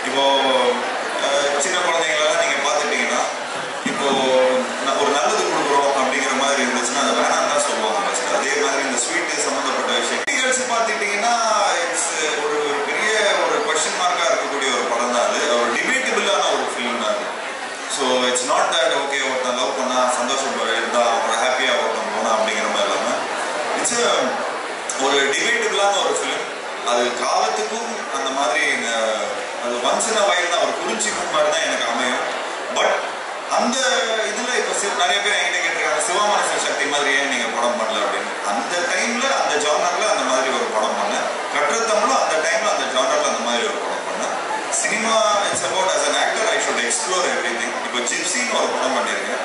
இப்போது சின்ன குழந்தைங்களெல்லாம் நீங்கள் பார்த்துட்டிங்கன்னா இப்போது ஒரு நல்லது கொடுக்குறோம் அப்படிங்கிற மாதிரி இருந்துச்சுன்னா அதை வேணாம் தான் சொல்லுவாங்க ஃபஸ்ட்டு. அதே மாதிரி இந்த ஸ்வீட்டு சம்மந்தப்பட்ட விஷயம் நிகழ்ச்சி பார்த்துக்கிட்டிங்கன்னா இட்ஸ் ஒரு பெரிய ஒரு கொஸ்டின் மார்க்காக இருக்கக்கூடிய ஒரு படம் தான் அது. ஒரு டிபேட்டபிளான ஒரு ஃபிலிம் தான் அது. So it's not that okay ஒருத்தன் லவ் பண்ணால் சந்தோஷம் இருந்தால் ஒரு ஹாப்பியாக ஒருத்தன் போனால் அப்படிங்கிற மாதிரி இல்லாமல் இட்ஸ் ஒரு டிபேட்டபிளான ஒரு ஃபிலிம். அது காலத்துக்கும் அந்த மாதிரி அது ஒன்ஸ் இன் அ வைல் தான் ஒரு குறிஞ்சிக்கும் மாதிரி தான் எனக்கு அமையும். பட் அந்த இதில் இப்போ நிறைய பேர் என்கிட்ட கேட்டிருக்காங்க சிவாமனச சக்தி மாதிரி ஏன் நீங்கள் படம் பண்ணல அப்படின்னு. அந்த டைமில் அந்த ஜானரில் அந்த மாதிரி ஒரு படம் பண்ணேன். கட்டுறது தமிழும் அந்த டைமில் அந்த ஜானரில் அந்த மாதிரி ஒரு படம் பண்ணேன். Cinema it's about as an actor I should explore everything. இப்போ ஜிப்சின்னு ஒரு படம் பண்ணியிருக்கேன்.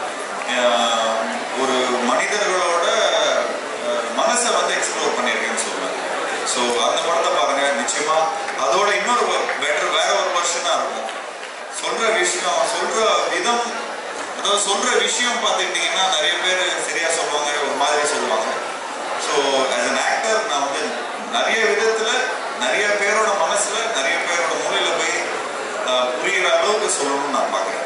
ஒரு மனிதர்களோட மனசை வந்து எக்ஸ்ப்ளோர் பண்ணியிருக்கேன்னு சொல்லுவேன். ஸோ அந்த படத்தை பாருங்க, நிச்சயமா அதோட இன்னொரு பெட்டர் வேற ஒரு வருஷனாக இருக்கும். சொல்கிற விஷயம் சொல்கிற விதம், அதாவது சொல்கிற விஷயம் பார்த்துக்கிட்டிங்கன்னா நிறைய பேர் சரியாக சொல்லுவாங்க, ஒரு மாதிரி சொல்லுவாங்க. ஸோ ஆஸ் அன் ஆக்டர் நான் வந்து நிறைய விதத்தில் நிறைய பேரோட மனசில் நிறைய பேரோட மூலையில் போய் புரிகிற அளவுக்கு சொல்லணும்னு நான் பார்க்குறேன்.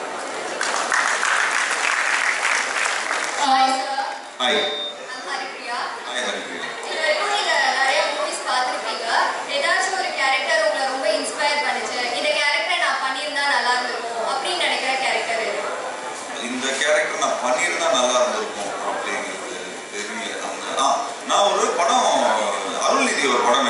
Hi hi Haripriya. இதுவரைக்கும் நீங்க நிறைய மூவிஸ் பார்த்துருப்பீங்க. ஏதாச்சும் ஒரு கேரக்டர் உங்களை ரொம்ப இன்ஸ்பயர் பண்ணுச்சு, இந்த கேரக்டர் நான் பண்ணியிருந்தா நல்லா இருந்திருக்கும் அப்படின்னு நினைக்கிற கேரக்டர் எது? இந்த கேரக்டர் நான் பண்ணியிருந்தா நல்லா இருந்திருக்கும்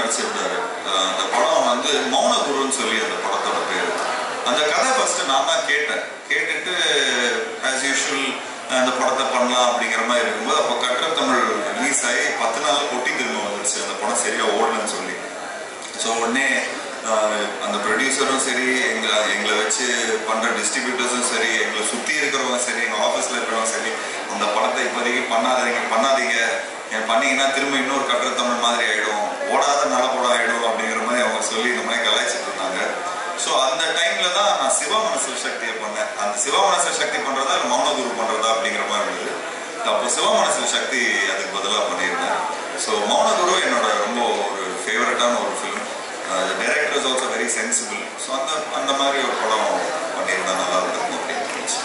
நடிச்சிருந்தாரு. அந்த படம் வந்து மௌன குருன்னு சொல்லி அந்த படத்தோட பேர். அந்த கதை ஃபர்ஸ்ட் நான் தான் கேட்டேன். கேட்டுட்டு ஆஸ் யூஷுவல் அந்த படத்தை பண்ணலாம் அப்படிங்கிற மாதிரி இருக்கும்போது அப்போ கற்ற தமிழ் ரிலீஸ் ஆகி பத்து நாள் கொட்டி திரும்ப வந்துருச்சு அந்த படம் சரியாக ஓடலன்னு சொல்லி. ஸோ உடனே அந்த ப்ரொடியூசரும் சரி, எங்களை எங்களை வச்சு பண்ணுற டிஸ்ட்ரிபியூட்டர்ஸும் சரி, எங்களை சுற்றி இருக்கிறவங்க சரி, எங்கள் ஆஃபீஸில் இருக்கிறவங்க சரி, அந்த படத்தை இப்போதைக்கு பண்ணாதீங்க பண்ணாதீங்க என் பண்ணிங்கன்னா திரும்ப இன்னொரு கற்ற தமிழ் மாதிரி ஆகிடும், ஓடாத நல்ல படம் ஆகிடும் அப்படிங்கிற மாதிரி அவங்க சொல்லி இந்த மாதிரி கலாய்ச்சிட்டு இருந்தாங்க. ஸோ அந்த டைமில் தான் நான் சிவா மனசில் சக்தியை பண்ணேன். அந்த சிவா மனசில் சக்தி பண்ணுறதா இல்லை மௌனகுரு பண்ணுறதா அப்படிங்கிற மாதிரி இருந்தது. அப்போ சிவா மனசில் சக்தி அதுக்கு பதிலாக பண்ணியிருந்தேன். ஸோ மௌனகுரு என்னோட ரொம்ப ஒரு ஃபேவரட்டான ஒரு film. Director is also very sensible. So அந்த அந்த மாதிரி ஒரு படம் பண்ணியிருந்தா நல்லா இருக்கும் அப்படின்னு தோணுச்சு.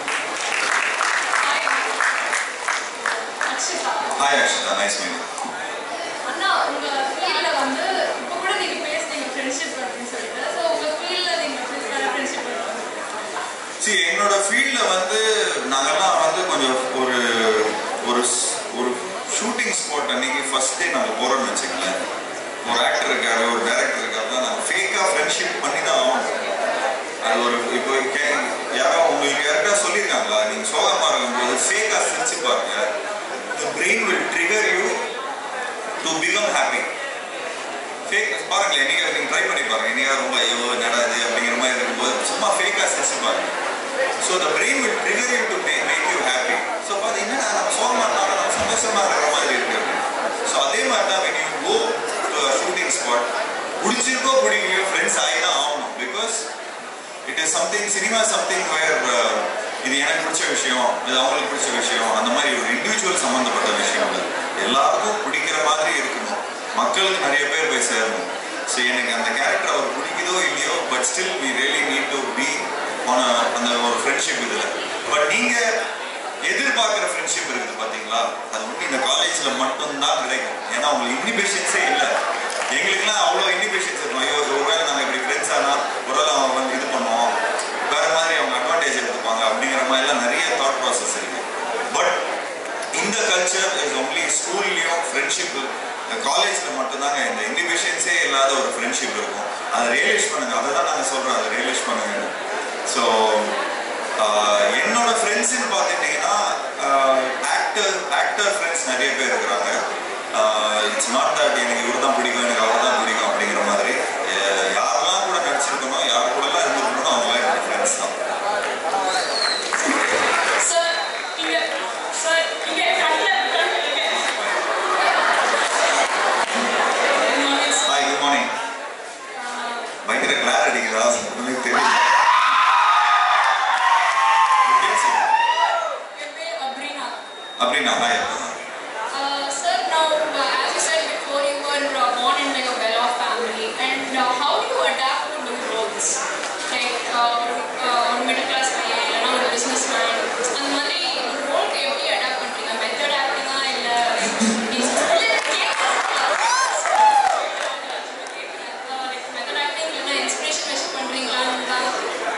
Hi Akshita, nice meeting. அண்ணா, உங்க ஃபீல்ட்ல வந்து இப்போ கூட நீங்க பேசுறீங்க ஃப்ரெண்ட்ஷிப் அப்படின்னு சொல்லிட்டு. ஸோ உங்க ஃபீல்ட்ல நீங்க ஃப்ரெண்ட்ஷிப் பண்ணுவீங்க? சி என்னோட ஃபீல்டில் வந்து நாங்கள்லாம் வந்து கொஞ்சம் ஒரு ஒரு ஒரு ஷூட்டிங் ஸ்பாட் அன்னைக்கு ஃபர்ஸ்ட் டே நாங்கள் போகிறோம்னு வச்சுக்கலேன். ஒரு ஆக்டர் இருக்காரு, ஒரு டைரக்டர் இருக்காருன்னா நாங்கள் ஃபேக்காக ஃப்ரெண்ட்ஷிப் பண்ணி தான் ஆகணும். அது ஒரு இப்போ யாரோ உங்களுக்கு யாருக்கா சொல்லியிருக்காங்களா, நீங்கள் சோகமாக இருக்கும்போது ஃபேக்காக சிரிச்சு பாருங்க, the brain will trigger you to become happy. Fake பாருங்களேன், நீங்கள் நீங்கள் ட்ரை பண்ணி பாருங்க. நீங்கள் ரொம்ப ஐயோ நடாது அப்படிங்கிற மாதிரி இருக்கும்போது சும்மா ஃபேக்காக சிரிச்சு பாருங்க. So the brain will trigger you to make, make you happy. So பார்த்தீங்கன்னா நம்ம சோகமாக இருந்தாலும் நம்ம சந்தோஷமாக இருக்கிற மாதிரி இருக்கு. ஸோ அதே மாதிரி தான் when you go to a shooting spot, பிடிச்சிருக்கோ பிடிக்கலையோ ஃப்ரெண்ட்ஸ் ஆகி தான் ஆகணும். Because it is something, cinema something where இது எனக்கு பிடிச்ச விஷயம், இது அவங்களுக்கு பிடிச்ச விஷயம், அந்த மாதிரி ஒரு இண்டிவிஜுவல் சம்மந்தப்பட்ட விஷயம் இல்லை. எல்லாருக்கும் பிடிக்கிற மாதிரி இருக்கணும், மக்களுக்கு நிறைய பேர் போய் சேரணும். ஸோ எனக்கு அந்த கேரக்டர் அவர் பிடிக்குதோ இல்லையோ, but still we really need to be on அந்த ஒரு ஃப்ரெண்ட்ஷிப் இதில். பட் நீங்கள் எதிர்பார்க்குற ஃப்ரெண்ட்ஷிப் இருக்குது பார்த்தீங்களா, அது வந்து இந்த காலேஜில் மட்டும்தான் கிடைக்கும். ஏன்னா அவங்களுக்கு இன்டிபேஷன்ஸே இல்லை. எங்களுக்குலாம் அவ்வளோ இன்டிபேஷன்ஸ் இருக்கும். ஐயோ ஒருவேளை நாங்கள் இப்படி ஃப்ரெண்ட்ஸ் ஆனால் ஒருவேளை அவங்க வந்து இது பண்ணுவோம், வேறு மாதிரி அவங்க அட்வான்டேஜ் எடுத்துப்பாங்க அப்படிங்கிற மாதிரிலாம் நிறைய தாட் ப்ராசஸ் இருக்குது. பட் இந்த கல்ச்சர் இஸ் ஒன்லி ஸ்கூல்லையும் ஃப்ரெண்ட்ஷிப்பு, காலேஜில் மட்டும்தாங்க இந்த இன்டிபேஷன்ஸே இல்லாத ஒரு ஃப்ரெண்ட்ஷிப் இருக்கும். அதை ரியலைஸ் பண்ணுங்க, அதை தான் நாங்கள் சொல்கிறோம், அதை ரியலைஸ் பண்ணுங்க. ஸோ என்னோட ஃப்ரெண்ட்ஸுன்னு பார்த்துட்டிங்கன்னா ஆக்டர் ஆக்டர் ஃப்ரெண்ட்ஸ் நிறைய பேர் இருக்கிறாங்க. இட்ஸ் நாட் தட் எனக்கு இவர் தான் பிடிக்கும், எனக்கு அவர் தான் பிடிக்கும் அப்படிங்கிற மாதிரி. யாரெல்லாம் கூட நடிச்சிருக்கணும், யார் கூடலாம் இருந்துருக்கணும், அவங்களாம் என்னோட ஃப்ரெண்ட்ஸ் தான். Hi, good morning. பயங்கர கிளார் அடிக்கிறதா உங்களுக்கு தெரியும். அப்படின்னா hi. Sir, now uh, as you said before, you were uh, born in like a well-off family, and uh, how do you adapt to new roles? Like uh, uh, middle class பையன் இல்லைன்னா ஒரு business man, அந்த மாதிரி ஒரு ரோலுக்கு எப்படி adapt பண்ணுறீங்க? Method ஆக்டிங்கா இல்லை மெத்தட் ஆக்டிங் இல்லைன்னா இன்ஸ்பிரேஷன் வச்சு பண்ணுறீங்களான்னு தான்.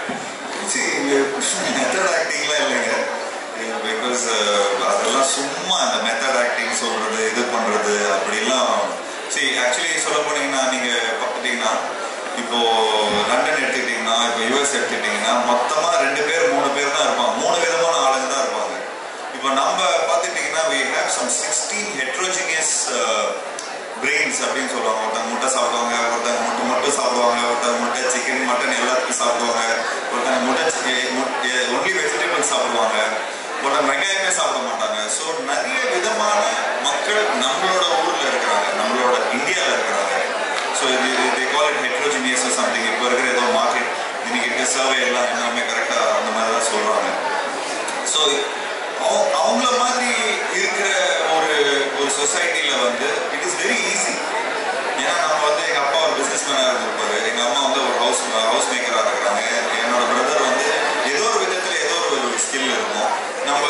மெத்தட் ஆக்டிங்லாம் இல்லைங்க. பிகாஸ் அதெல்லாம் சும்மா அந்த மெத்தட் ஆக்டிங் சொல்கிறது, இது பண்ணுறது அப்படிலாம். சரி, ஆக்சுவலி சொல்ல போனீங்கன்னா நீங்கள் பார்த்துட்டிங்கன்னா இப்போது லண்டன் எடுத்துக்கிட்டிங்கன்னா, இப்போ யூஎஸ் எடுத்துக்கிட்டிங்கன்னா மொத்தமாக ரெண்டு பேர் மூணு பேர் தான் இருப்பாங்க. மூணு விதமான ஆளுங்க தான் இருப்பாங்க. இப்போ நம்ம பார்த்துட்டிங்கன்னா we have some sixteen heterogeneous brains அப்படின்னு சொல்லுவாங்க. ஒருத்தங்க முட்டை சாப்பிடுவாங்க, ஒருத்தங்க முட்டை மட்டும் சாப்பிடுவாங்க, ஒருத்தங்க முட்டை சிக்கன் மட்டன் எல்லாத்தையும் சாப்பிடுவாங்க, ஒருத்தங்க முட்டை ஒன்லி வெஜிடபிள்ஸ் சாப்பிடுவாங்க, ஒருத்தங்க வெங்காயமே சாப்பிட மாட்டாங்க. ஸோ நிறைய விதமான மக்கள் நம்மளோட ஊரில் இருக்கிறாங்க, நம்மளோட இந்தியாவில் இருக்கிறாங்க. ஸோ இது they call it heterogeneous or something. இப்போ இருக்கிற ஏதோ மார்க்கெட் இன்னைக்கு இருக்க சர்வே எல்லாம் எல்லாமே கரெக்டாக அந்த மாதிரி தான் சொல்கிறாங்க. ஸோ அவங்கள மாதிரி இருக்கிற ஒரு ஒரு சொசைட்டியில் வந்து இட் இஸ் வெரி ஈஸி. ஏன்னா நம்ம வந்து எங்கள் அப்பா ஒரு பிஸ்னஸ் மேனாக இருந்திருப்பாரு, எங்கள் அம்மா வந்து ஒரு ஹவுஸ் ஹவுஸ் மேக்கராக இருக்கிறாங்க, என்னோட பிரதர் வந்து ஏதோ ஒரு விதத்தில் ஏதோ ஒரு ஸ்கில் இருக்கும். நம்ம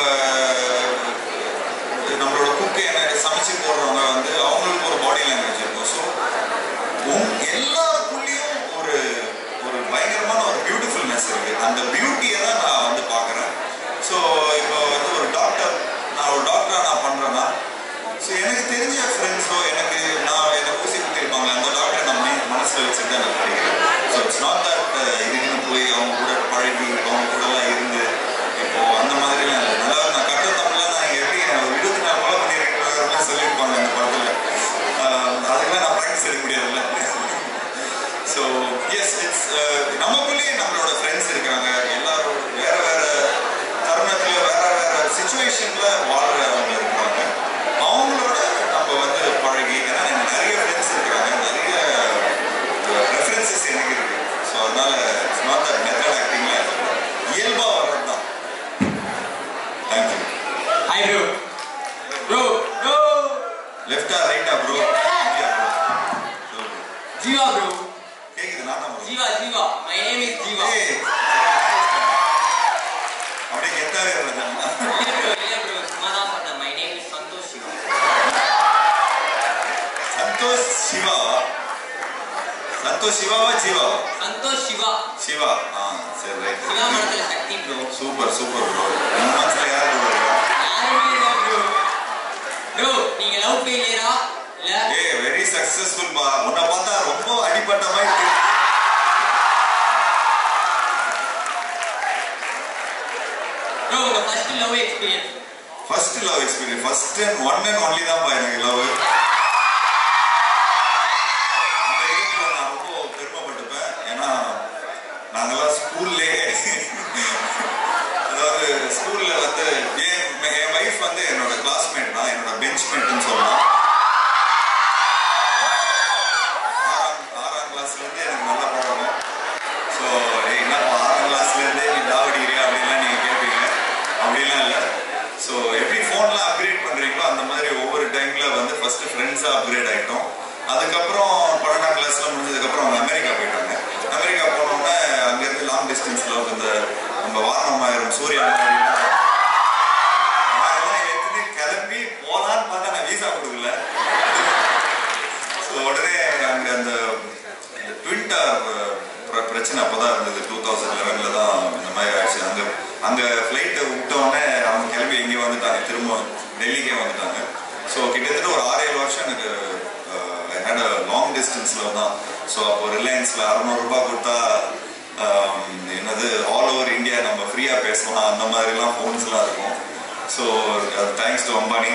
நம்மளோட குக்கு என்ன சமைச்சு போடுறவங்க வந்து அவங்களுக்கு ஒரு பாடி லாங்குவேஜ் இருக்கும். ஸோ எல்லாருக்குள்ளேயும் ஒரு ஒரு பயங்கரமான ஒரு பியூட்டிஃபுல்னஸ் இருக்குது. அந்த பியூட்டியை தான் நான் வந்து பார்க்குறேன். ஸோ இப்போ வந்து ஒரு டாக்டர், நான் ஒரு டாக்டராக நான் பண்ணுறேன்னா, ஸோ எனக்கு தெரிஞ்ச ஃப்ரெண்ட்ஸோ எனக்கு நான் என்னை ஊசி குத்திருப்பாங்க அந்த தான் நான் படிக்கிறேன். ஸோ இட்ஸ் நாட் தட் இதுக்குன்னு போய் அவங்க கூட பழகி அவங்க கூடலாம் இருந்து இப்போ அந்த மாதிரிலாம் இல்லை. நல்லா நான் கட்டுற தமிழ்லாம் நான் எப்படி இருபத்தி நாலு கொலை பண்ணியிருக்கேன் சொல்லியிருப்பாங்க அந்த படத்தில். அதுக்கெல்லாம் நான் ப்ராக்டிஸ் எடுக்க முடியாதுல்ல. ஸோ எஸ் இட்ஸ் நமக்குள்ளேயே நம்மளோட ஃப்ரெண்ட்ஸ் இருக்காங்க. எல்லாரும் வேற வேற தருணத்தில் வேற வேற சுச்சுவேஷனில் வாழ்கிறவங்க இருக்காங்க. அவங்களோட நம்ம வந்து பழகி, ஏன்னா எனக்கு நிறைய ஃப்ரெண்ட்ஸ் இருக்காங்க, நிறைய ரெஃபரன்சஸ் எனக்கு இருக்கு. ஸோ அதனால இட்ஸ் நாட் தட் மெத்தட் ஆக்டிங்ல இயல்பாக வர்றது தான். Thank you. Hi bro. Bro bro லெஃப்டா ரைட்டா ப்ரோ? ஜீவா ப்ரோ. கேக்குது நான் தான். Jeeva Jeeva my name is Jeeva. அப்படியே கெத்தாவே இருந்தேன். இல்ல ப்ரோ இல்ல ப்ரோ சும்மா தான் சொன்னேன். My name is Santhosh Siva. Santhosh Siva. Santhosh சிவாவா ஜீவாவா? சந்தோஷ் சிவா. சிவா. ஆ சரி right. Siva Manasula Sakthi bro. Super super bro. நம்ம மனசுல யார் ப்ரோ இருக்கா? யாருமே இல்ல ப்ரோ. ப்ரோ நீங்க லவ் ஃபெயிலியரா இல்ல? ஏய் வெரி சக்சஸ்ஃபுல் பா. உன்னை பார்த்தா ரொம்ப அடிபட்ட மாதிரி இருக்கு. ப்ரோ உங்க first love experience? First love experience first and one and only தான் பா எனக்கு லவ். அந்த ஏஜ்ல நான் ரொம்ப பெருமைப்பட்டுப்பேன். ஏன்னா நாங்கெல்லாம் ஸ்கூல்லே அதாவது ஸ்கூல்ல வந்து என் என் வைஃப் வந்து என்னோட கிளாஸ்மேட் தான், என்னோட பெஞ்ச்மேட்னு சொல்லலாம். ஆறாம் ஆறாம் கிளாஸ்ல இருந்து எனக்கு நல்ல பழக்கம். ஸோ என்னப்பா ஆறாம் கிளாஸ்ல இருந்தே நீ டாவடிக்கிறியா அப்படின்லாம் நீங்க கேட்பீங்க. அப்படிலாம் இல்லை. ஸோ எப்படி ஃபோன்லாம் அப்கிரேட் பண்றீங்களோ அந்த மாதிரி ஒவ்வொரு டைம்ல வந்து ஃபர்ஸ்ட் ஃப்ரெண்ட்ஸா அப்கிரேட் ஆகிட்டோம். அதுக்கப்புறம் பன்னெண்டாம் கிளாஸ்ல முடிஞ்சதுக்கப்புறம் அவங்க அமெரிக்கா போயிட்டாங்க. அமெரிக்கா போனோடனே அங்கேருந்து லாங் டிஸ்டன்ஸ்ல இந்த நம்ம வாரணமாயிரம் சூர்யா அதெல்லாம் எடுத்துட்டு கிளம்பி போலான்னு பார்த்தா நான் வீசா கொடுக்கல. ஸோ உடனே அங்க அந்த ட்வின்டார் பிரச்சனை அப்போதான் இருந்தது. டூ தௌசண்ட் லெவன்ல தான் இந்த மாதிரி ஆயிடுச்சு. அங்கே அங்கே ஃப்ளைட்டை விட்டோடனே அவங்க கிளம்பி இங்கே வந்துட்டாங்க, திரும்ப டெல்லிக்கே வந்துட்டாங்க. ஸோ கிட்டத்தட்ட ஒரு ஆறு ஏழு வருஷம் எனக்கு லாங் டிஸ்டன்ஸில் தான். ஸோ அப்போ ரிலையன்ஸில் அறுநூறுபா கொடுத்தா என்னது ஆல் ஓவர் இந்தியா நம்ம ஃப்ரீயாக பேசலாம் அந்த மாதிரிலாம் ஃபோன்ஸ்லாம் இருக்கும். ஸோ அது தேங்க்ஸ் டு அம்பானி.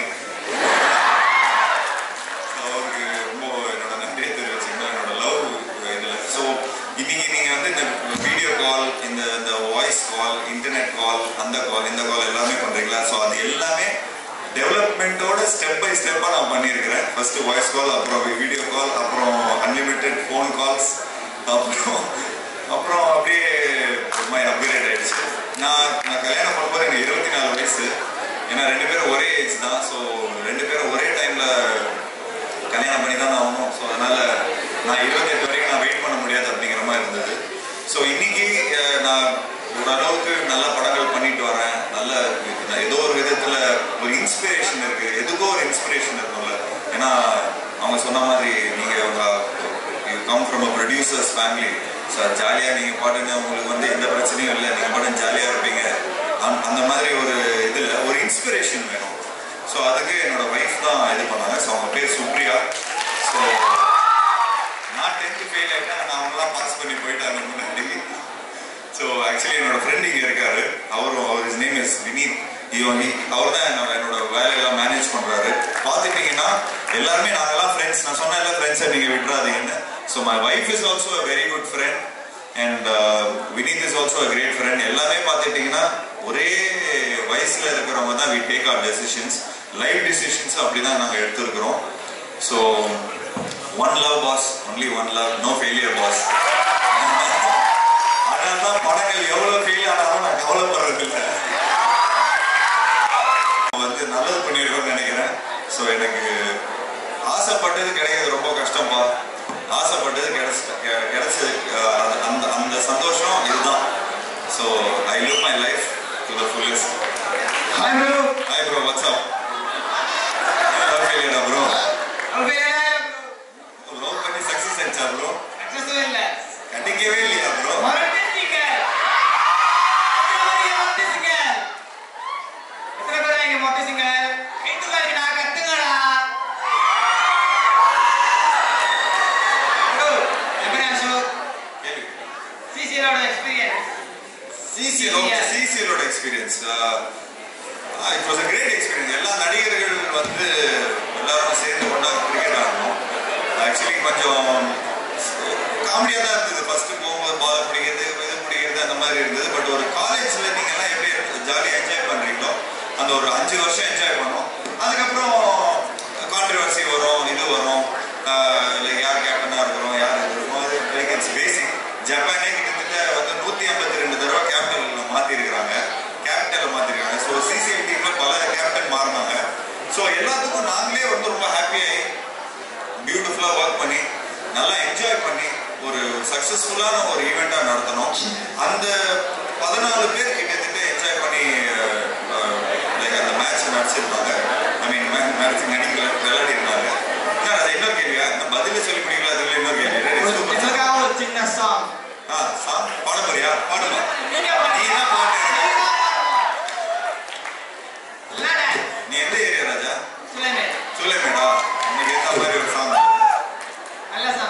அவருக்கு ரொம்ப என்னோட நன்றியை தெரிவிச்சுக்கணும் என்னோட லவ் இதில். ஸோ இன்னைக்கு நீங்கள் வந்து இந்த வீடியோ கால், இந்த இந்த வாய்ஸ் கால், இன்டர்நெட் கால், அந்த கால், இந்த கால் எல்லாமே பண்ணுறீங்களா? ஸோ அது எல்லாமே டெவலப்மெண்ட்டோட ஸ்டெப் பை ஸ்டெப்பாக நான் பண்ணியிருக்கிறேன். ஃபர்ஸ்ட் வாய்ஸ் கால், அப்புறம் வீடியோ கால், அப்புறம் அன்லிமிட்டெட் ஃபோன் கால்ஸ், அப்புறம் அப்புறம் அப்படியே மை அப்கிரேட் ஆயிடுச்சு. நான் நான் கல்யாணம் பண்ணும்போது எனக்கு இருபத்தி நாலு வயசு. ஏன்னா ரெண்டு பேரும் ஒரே ஏஜ் தான். ஸோ ரெண்டு பேரும் ஒரே டைமில் கல்யாணம் பண்ணி தான் ஆகணும். ஸோ அதனால் நான் இருபத்தெட்டு வரைக்கும் நான் வெயிட் பண்ண முடியாது அப்படிங்கிற மாதிரி இருந்தது. ஸோ இன்னைக்கு நான் ஓரளவுக்கு நல்ல படங்கள் பண்ணிட்டு வரேன். நல்ல ஏதோ ஒரு விதத்தில் ஒரு இன்ஸ்பிரேஷன் இருக்குது. எதுக்கோ ஒரு இன்ஸ்பிரேஷன் இருக்கும்ல. ஏன்னா அவங்க சொன்ன மாதிரி நீங்கள் you come from a producers family. So ஜாலியாக நீங்கள் பாட்டுன்னு உங்களுக்கு வந்து எந்த பிரச்சனையும் இல்லை, நீங்கள் பாட்டு ஜாலியாக இருப்பீங்க. அந் அந்த மாதிரி ஒரு இதில் ஒரு இன்ஸ்பிரேஷன் வேணும். ஸோ அதுக்கு என்னோட ஒய்ஃப் தான் இது பண்ணாங்க. ஸோ அவங்க பேர் சுப்ரியா. ஸோ நான் டென்த்து ஃபெயில் ஆகிட்டேன். நான் அவங்களாம் பாஸ் பண்ணி போயிட்டாங்க முன்னாடி. ஸோ ஆக்சுவலி என்னோட ஃப்ரெண்ட் இங்கே இருக்காரு. அவரும் அவர் இஸ் நேம் இஸ் வினீத். ஈவனி அவர் தான் என்னோட என்னோட வேலையெல்லாம் மேனேஜ் பண்ணுறாரு. பார்த்துட்டிங்கன்னா எல்லாருமே நாங்கெல்லாம் ஃப்ரெண்ட்ஸ். நான் சொன்ன எல்லா ஃப்ரெண்ட்ஸை நீங்கள் விட்டுறாதீங்கன்னு. So my wife is also a very good friend and Vineeth is also a great friend. எல்லாமே பார்த்துட்டிங்கன்னா ஒரே வயசில் இருக்கிறவங்க தான் we take our decisions. Life decisions அப்படி தான் நாங்கள் எடுத்துருக்கிறோம். So one love boss, only one love, no failure boss. அதனால தான் படங்கள் எவ்வளோ ஃபெயில் ஆனாலும் நான் கவலைப்படுறது இல்லை. வந்து நல்லது பண்ணியிருக்கோம்னு நினைக்கிறேன். ஸோ எனக்கு ஆசைப்பட்டது கிடைக்கிறது ரொம்ப கஷ்டம்பா. ஆசைப்பட்டது கிடைச்ச கிடைச்சது அந்த அந்த சந்தோஷம் இதுதான். So I live my life to the fullest. Hi bro. Hi bro, what's up? ஃபெயிலியரா ப்ரோ? ப்ரோ பண்ணி சக்ஸஸ் ஆயிடுச்சா ப்ரோ? சக்ஸஸ் இல்ல, கண்டிக்கவே இல்லையா ப்ரோ? மறந்துட்டீங்க. மொத்தசிங்க எத்தனை பேரா இங்க மொத்தசிங்க கைத்துக்காரி நான் கத்துங்கடா. ப்ரோ எப்ப நான் show experience. It was a great experience. எல்லா நடிகர்கள் வந்து எல்லாரும் சேர்ந்து ஒன்றா கிரிக்கெட் ஆடணும். ஆக்சுவலி கொஞ்சம் காமெடியாக தான் இருந்தது. ஃபர்ஸ்ட்டு போகும்போது பால் பிடிக்கிறது, இது பிடிக்கிறது அந்த மாதிரி இருந்தது. பட் ஒரு காலேஜில் நீங்கள்லாம் எப்படி ஜாலியாக என்ஜாய் பண்ணுறீங்களோ அந்த ஒரு அஞ்சு வருஷம் என்ஜாய் பண்ணோம். அதுக்கப்புறம் கான்ட்ரவர்சி வரும், இது வரும், லைக் யார் கேப்டனாக இருக்கிறோம், யார் இது இருக்கும், அது லைக் இட்ஸ் பேசிக். ஜப்பானே கிட்டத்தட்ட வந்து நூற்றி ஐம்பத்தி ரெண்டு தடவை கேப்டன் மாற்றிருக்கிறாங்க, கேப்டனை மாற்றிருக்காங்க. ஸோ சிசிஎம் டீமில் பல கேப்டன் மாறினாங்க. ஸோ எல்லாத்துக்கும் நாங்களே வந்து ரொம்ப ஹாப்பியாகி பியூட்டிஃபுல்லாக ஒர்க் பண்ணி நல்லா என்ஜாய் பண்ணி ஒரு சக்ஸஸ்ஃபுல்லான ஒரு ஈவெண்ட்டாக நடத்தணும். அந்த பதினாலு பேர் கிட்டத்தட்ட என்ஜாய் பண்ணி லைக் அந்த மேட்ச் நடிச்சிருந்தாங்க. ஐ மீன் மேட்ச் நடிக்கல, விளையாடி இருந்தாங்க. அது இன்னொரு கேள்வியா? நான் பதில சொல்லி முடியல. அதுல இன்னொரு கேள்வி. ஒரு சின்ன சாங். ஆ சாங் பாட போறியா? பாடுமா. நீ தான் பாட்டு. நீ எந்த ஏரியா ராஜா? சுலைமேட். சுலைமேடா? உனக்கு ஏற்ற மாதிரி ஒரு சாங். நல்ல சாங்.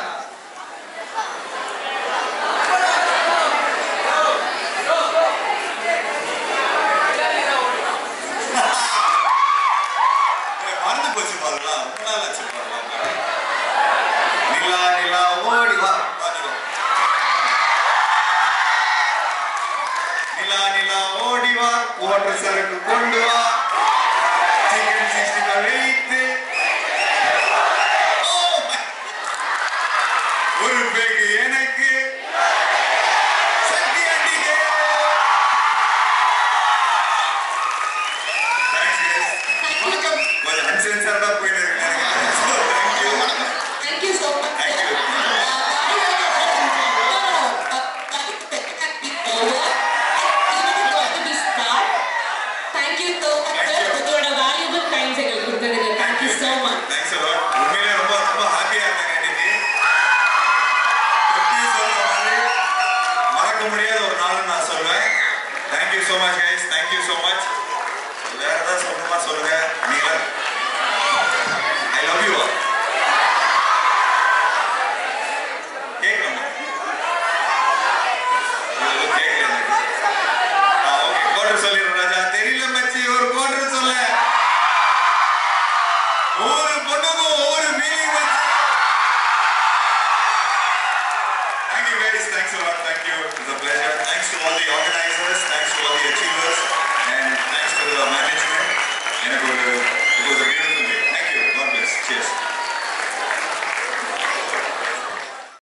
மறந்து போச்சு பாருலாம். முன்னாள் ஆச்சு பாருலாம். நிலா நிலா ஓடி வா. நிலா நிலா ஓடி வா, ஓட்ட சரக்கு கொண்டு வா, சிக்கன் சிக்ஸ்டி ஃபைவ் வைத்து ஒரு பேகு எனக்கு சக்தி அண்டிகை. Thanks guys. வணக்கம். கொஞ்சம் அன்சென்சர்டா போயிட்டு இருக்கேன். Thank you. Thank you so much. Thank you. Thank you so much, sir. உங்களோட valuable times எங்களுக்கு கொடுத்ததுக்கு thank you so much. Thanks a lot. உண்மையிலே ரொம்ப ரொம்ப ஹாப்பியா இருந்தேன் இன்னைக்கு. எப்படி சொல்ற மாதிரி மறக்க முடியாத ஒரு நாள்னு நான் சொல்வேன். Thank you so much guys. Thank you so much. வேற ஏதாவது சொல்லணுமா சொல்லுங்க. நீங்க I love you all. கேட்கணும். இது கேட்கல எனக்கு. ஆ ஓகே கோட்டர் சொல்லிடுறேன் ராஜா. தெரியல மச்சி ஒரு கோட்டர் சொல்ல. ஒவ்வொரு பொண்ணுக்கும் ஒவ்வொரு மீனிங் மச்சி. Thank you guys. Thanks a lot. Thank you. It's a pleasure. Thanks to all the organizers.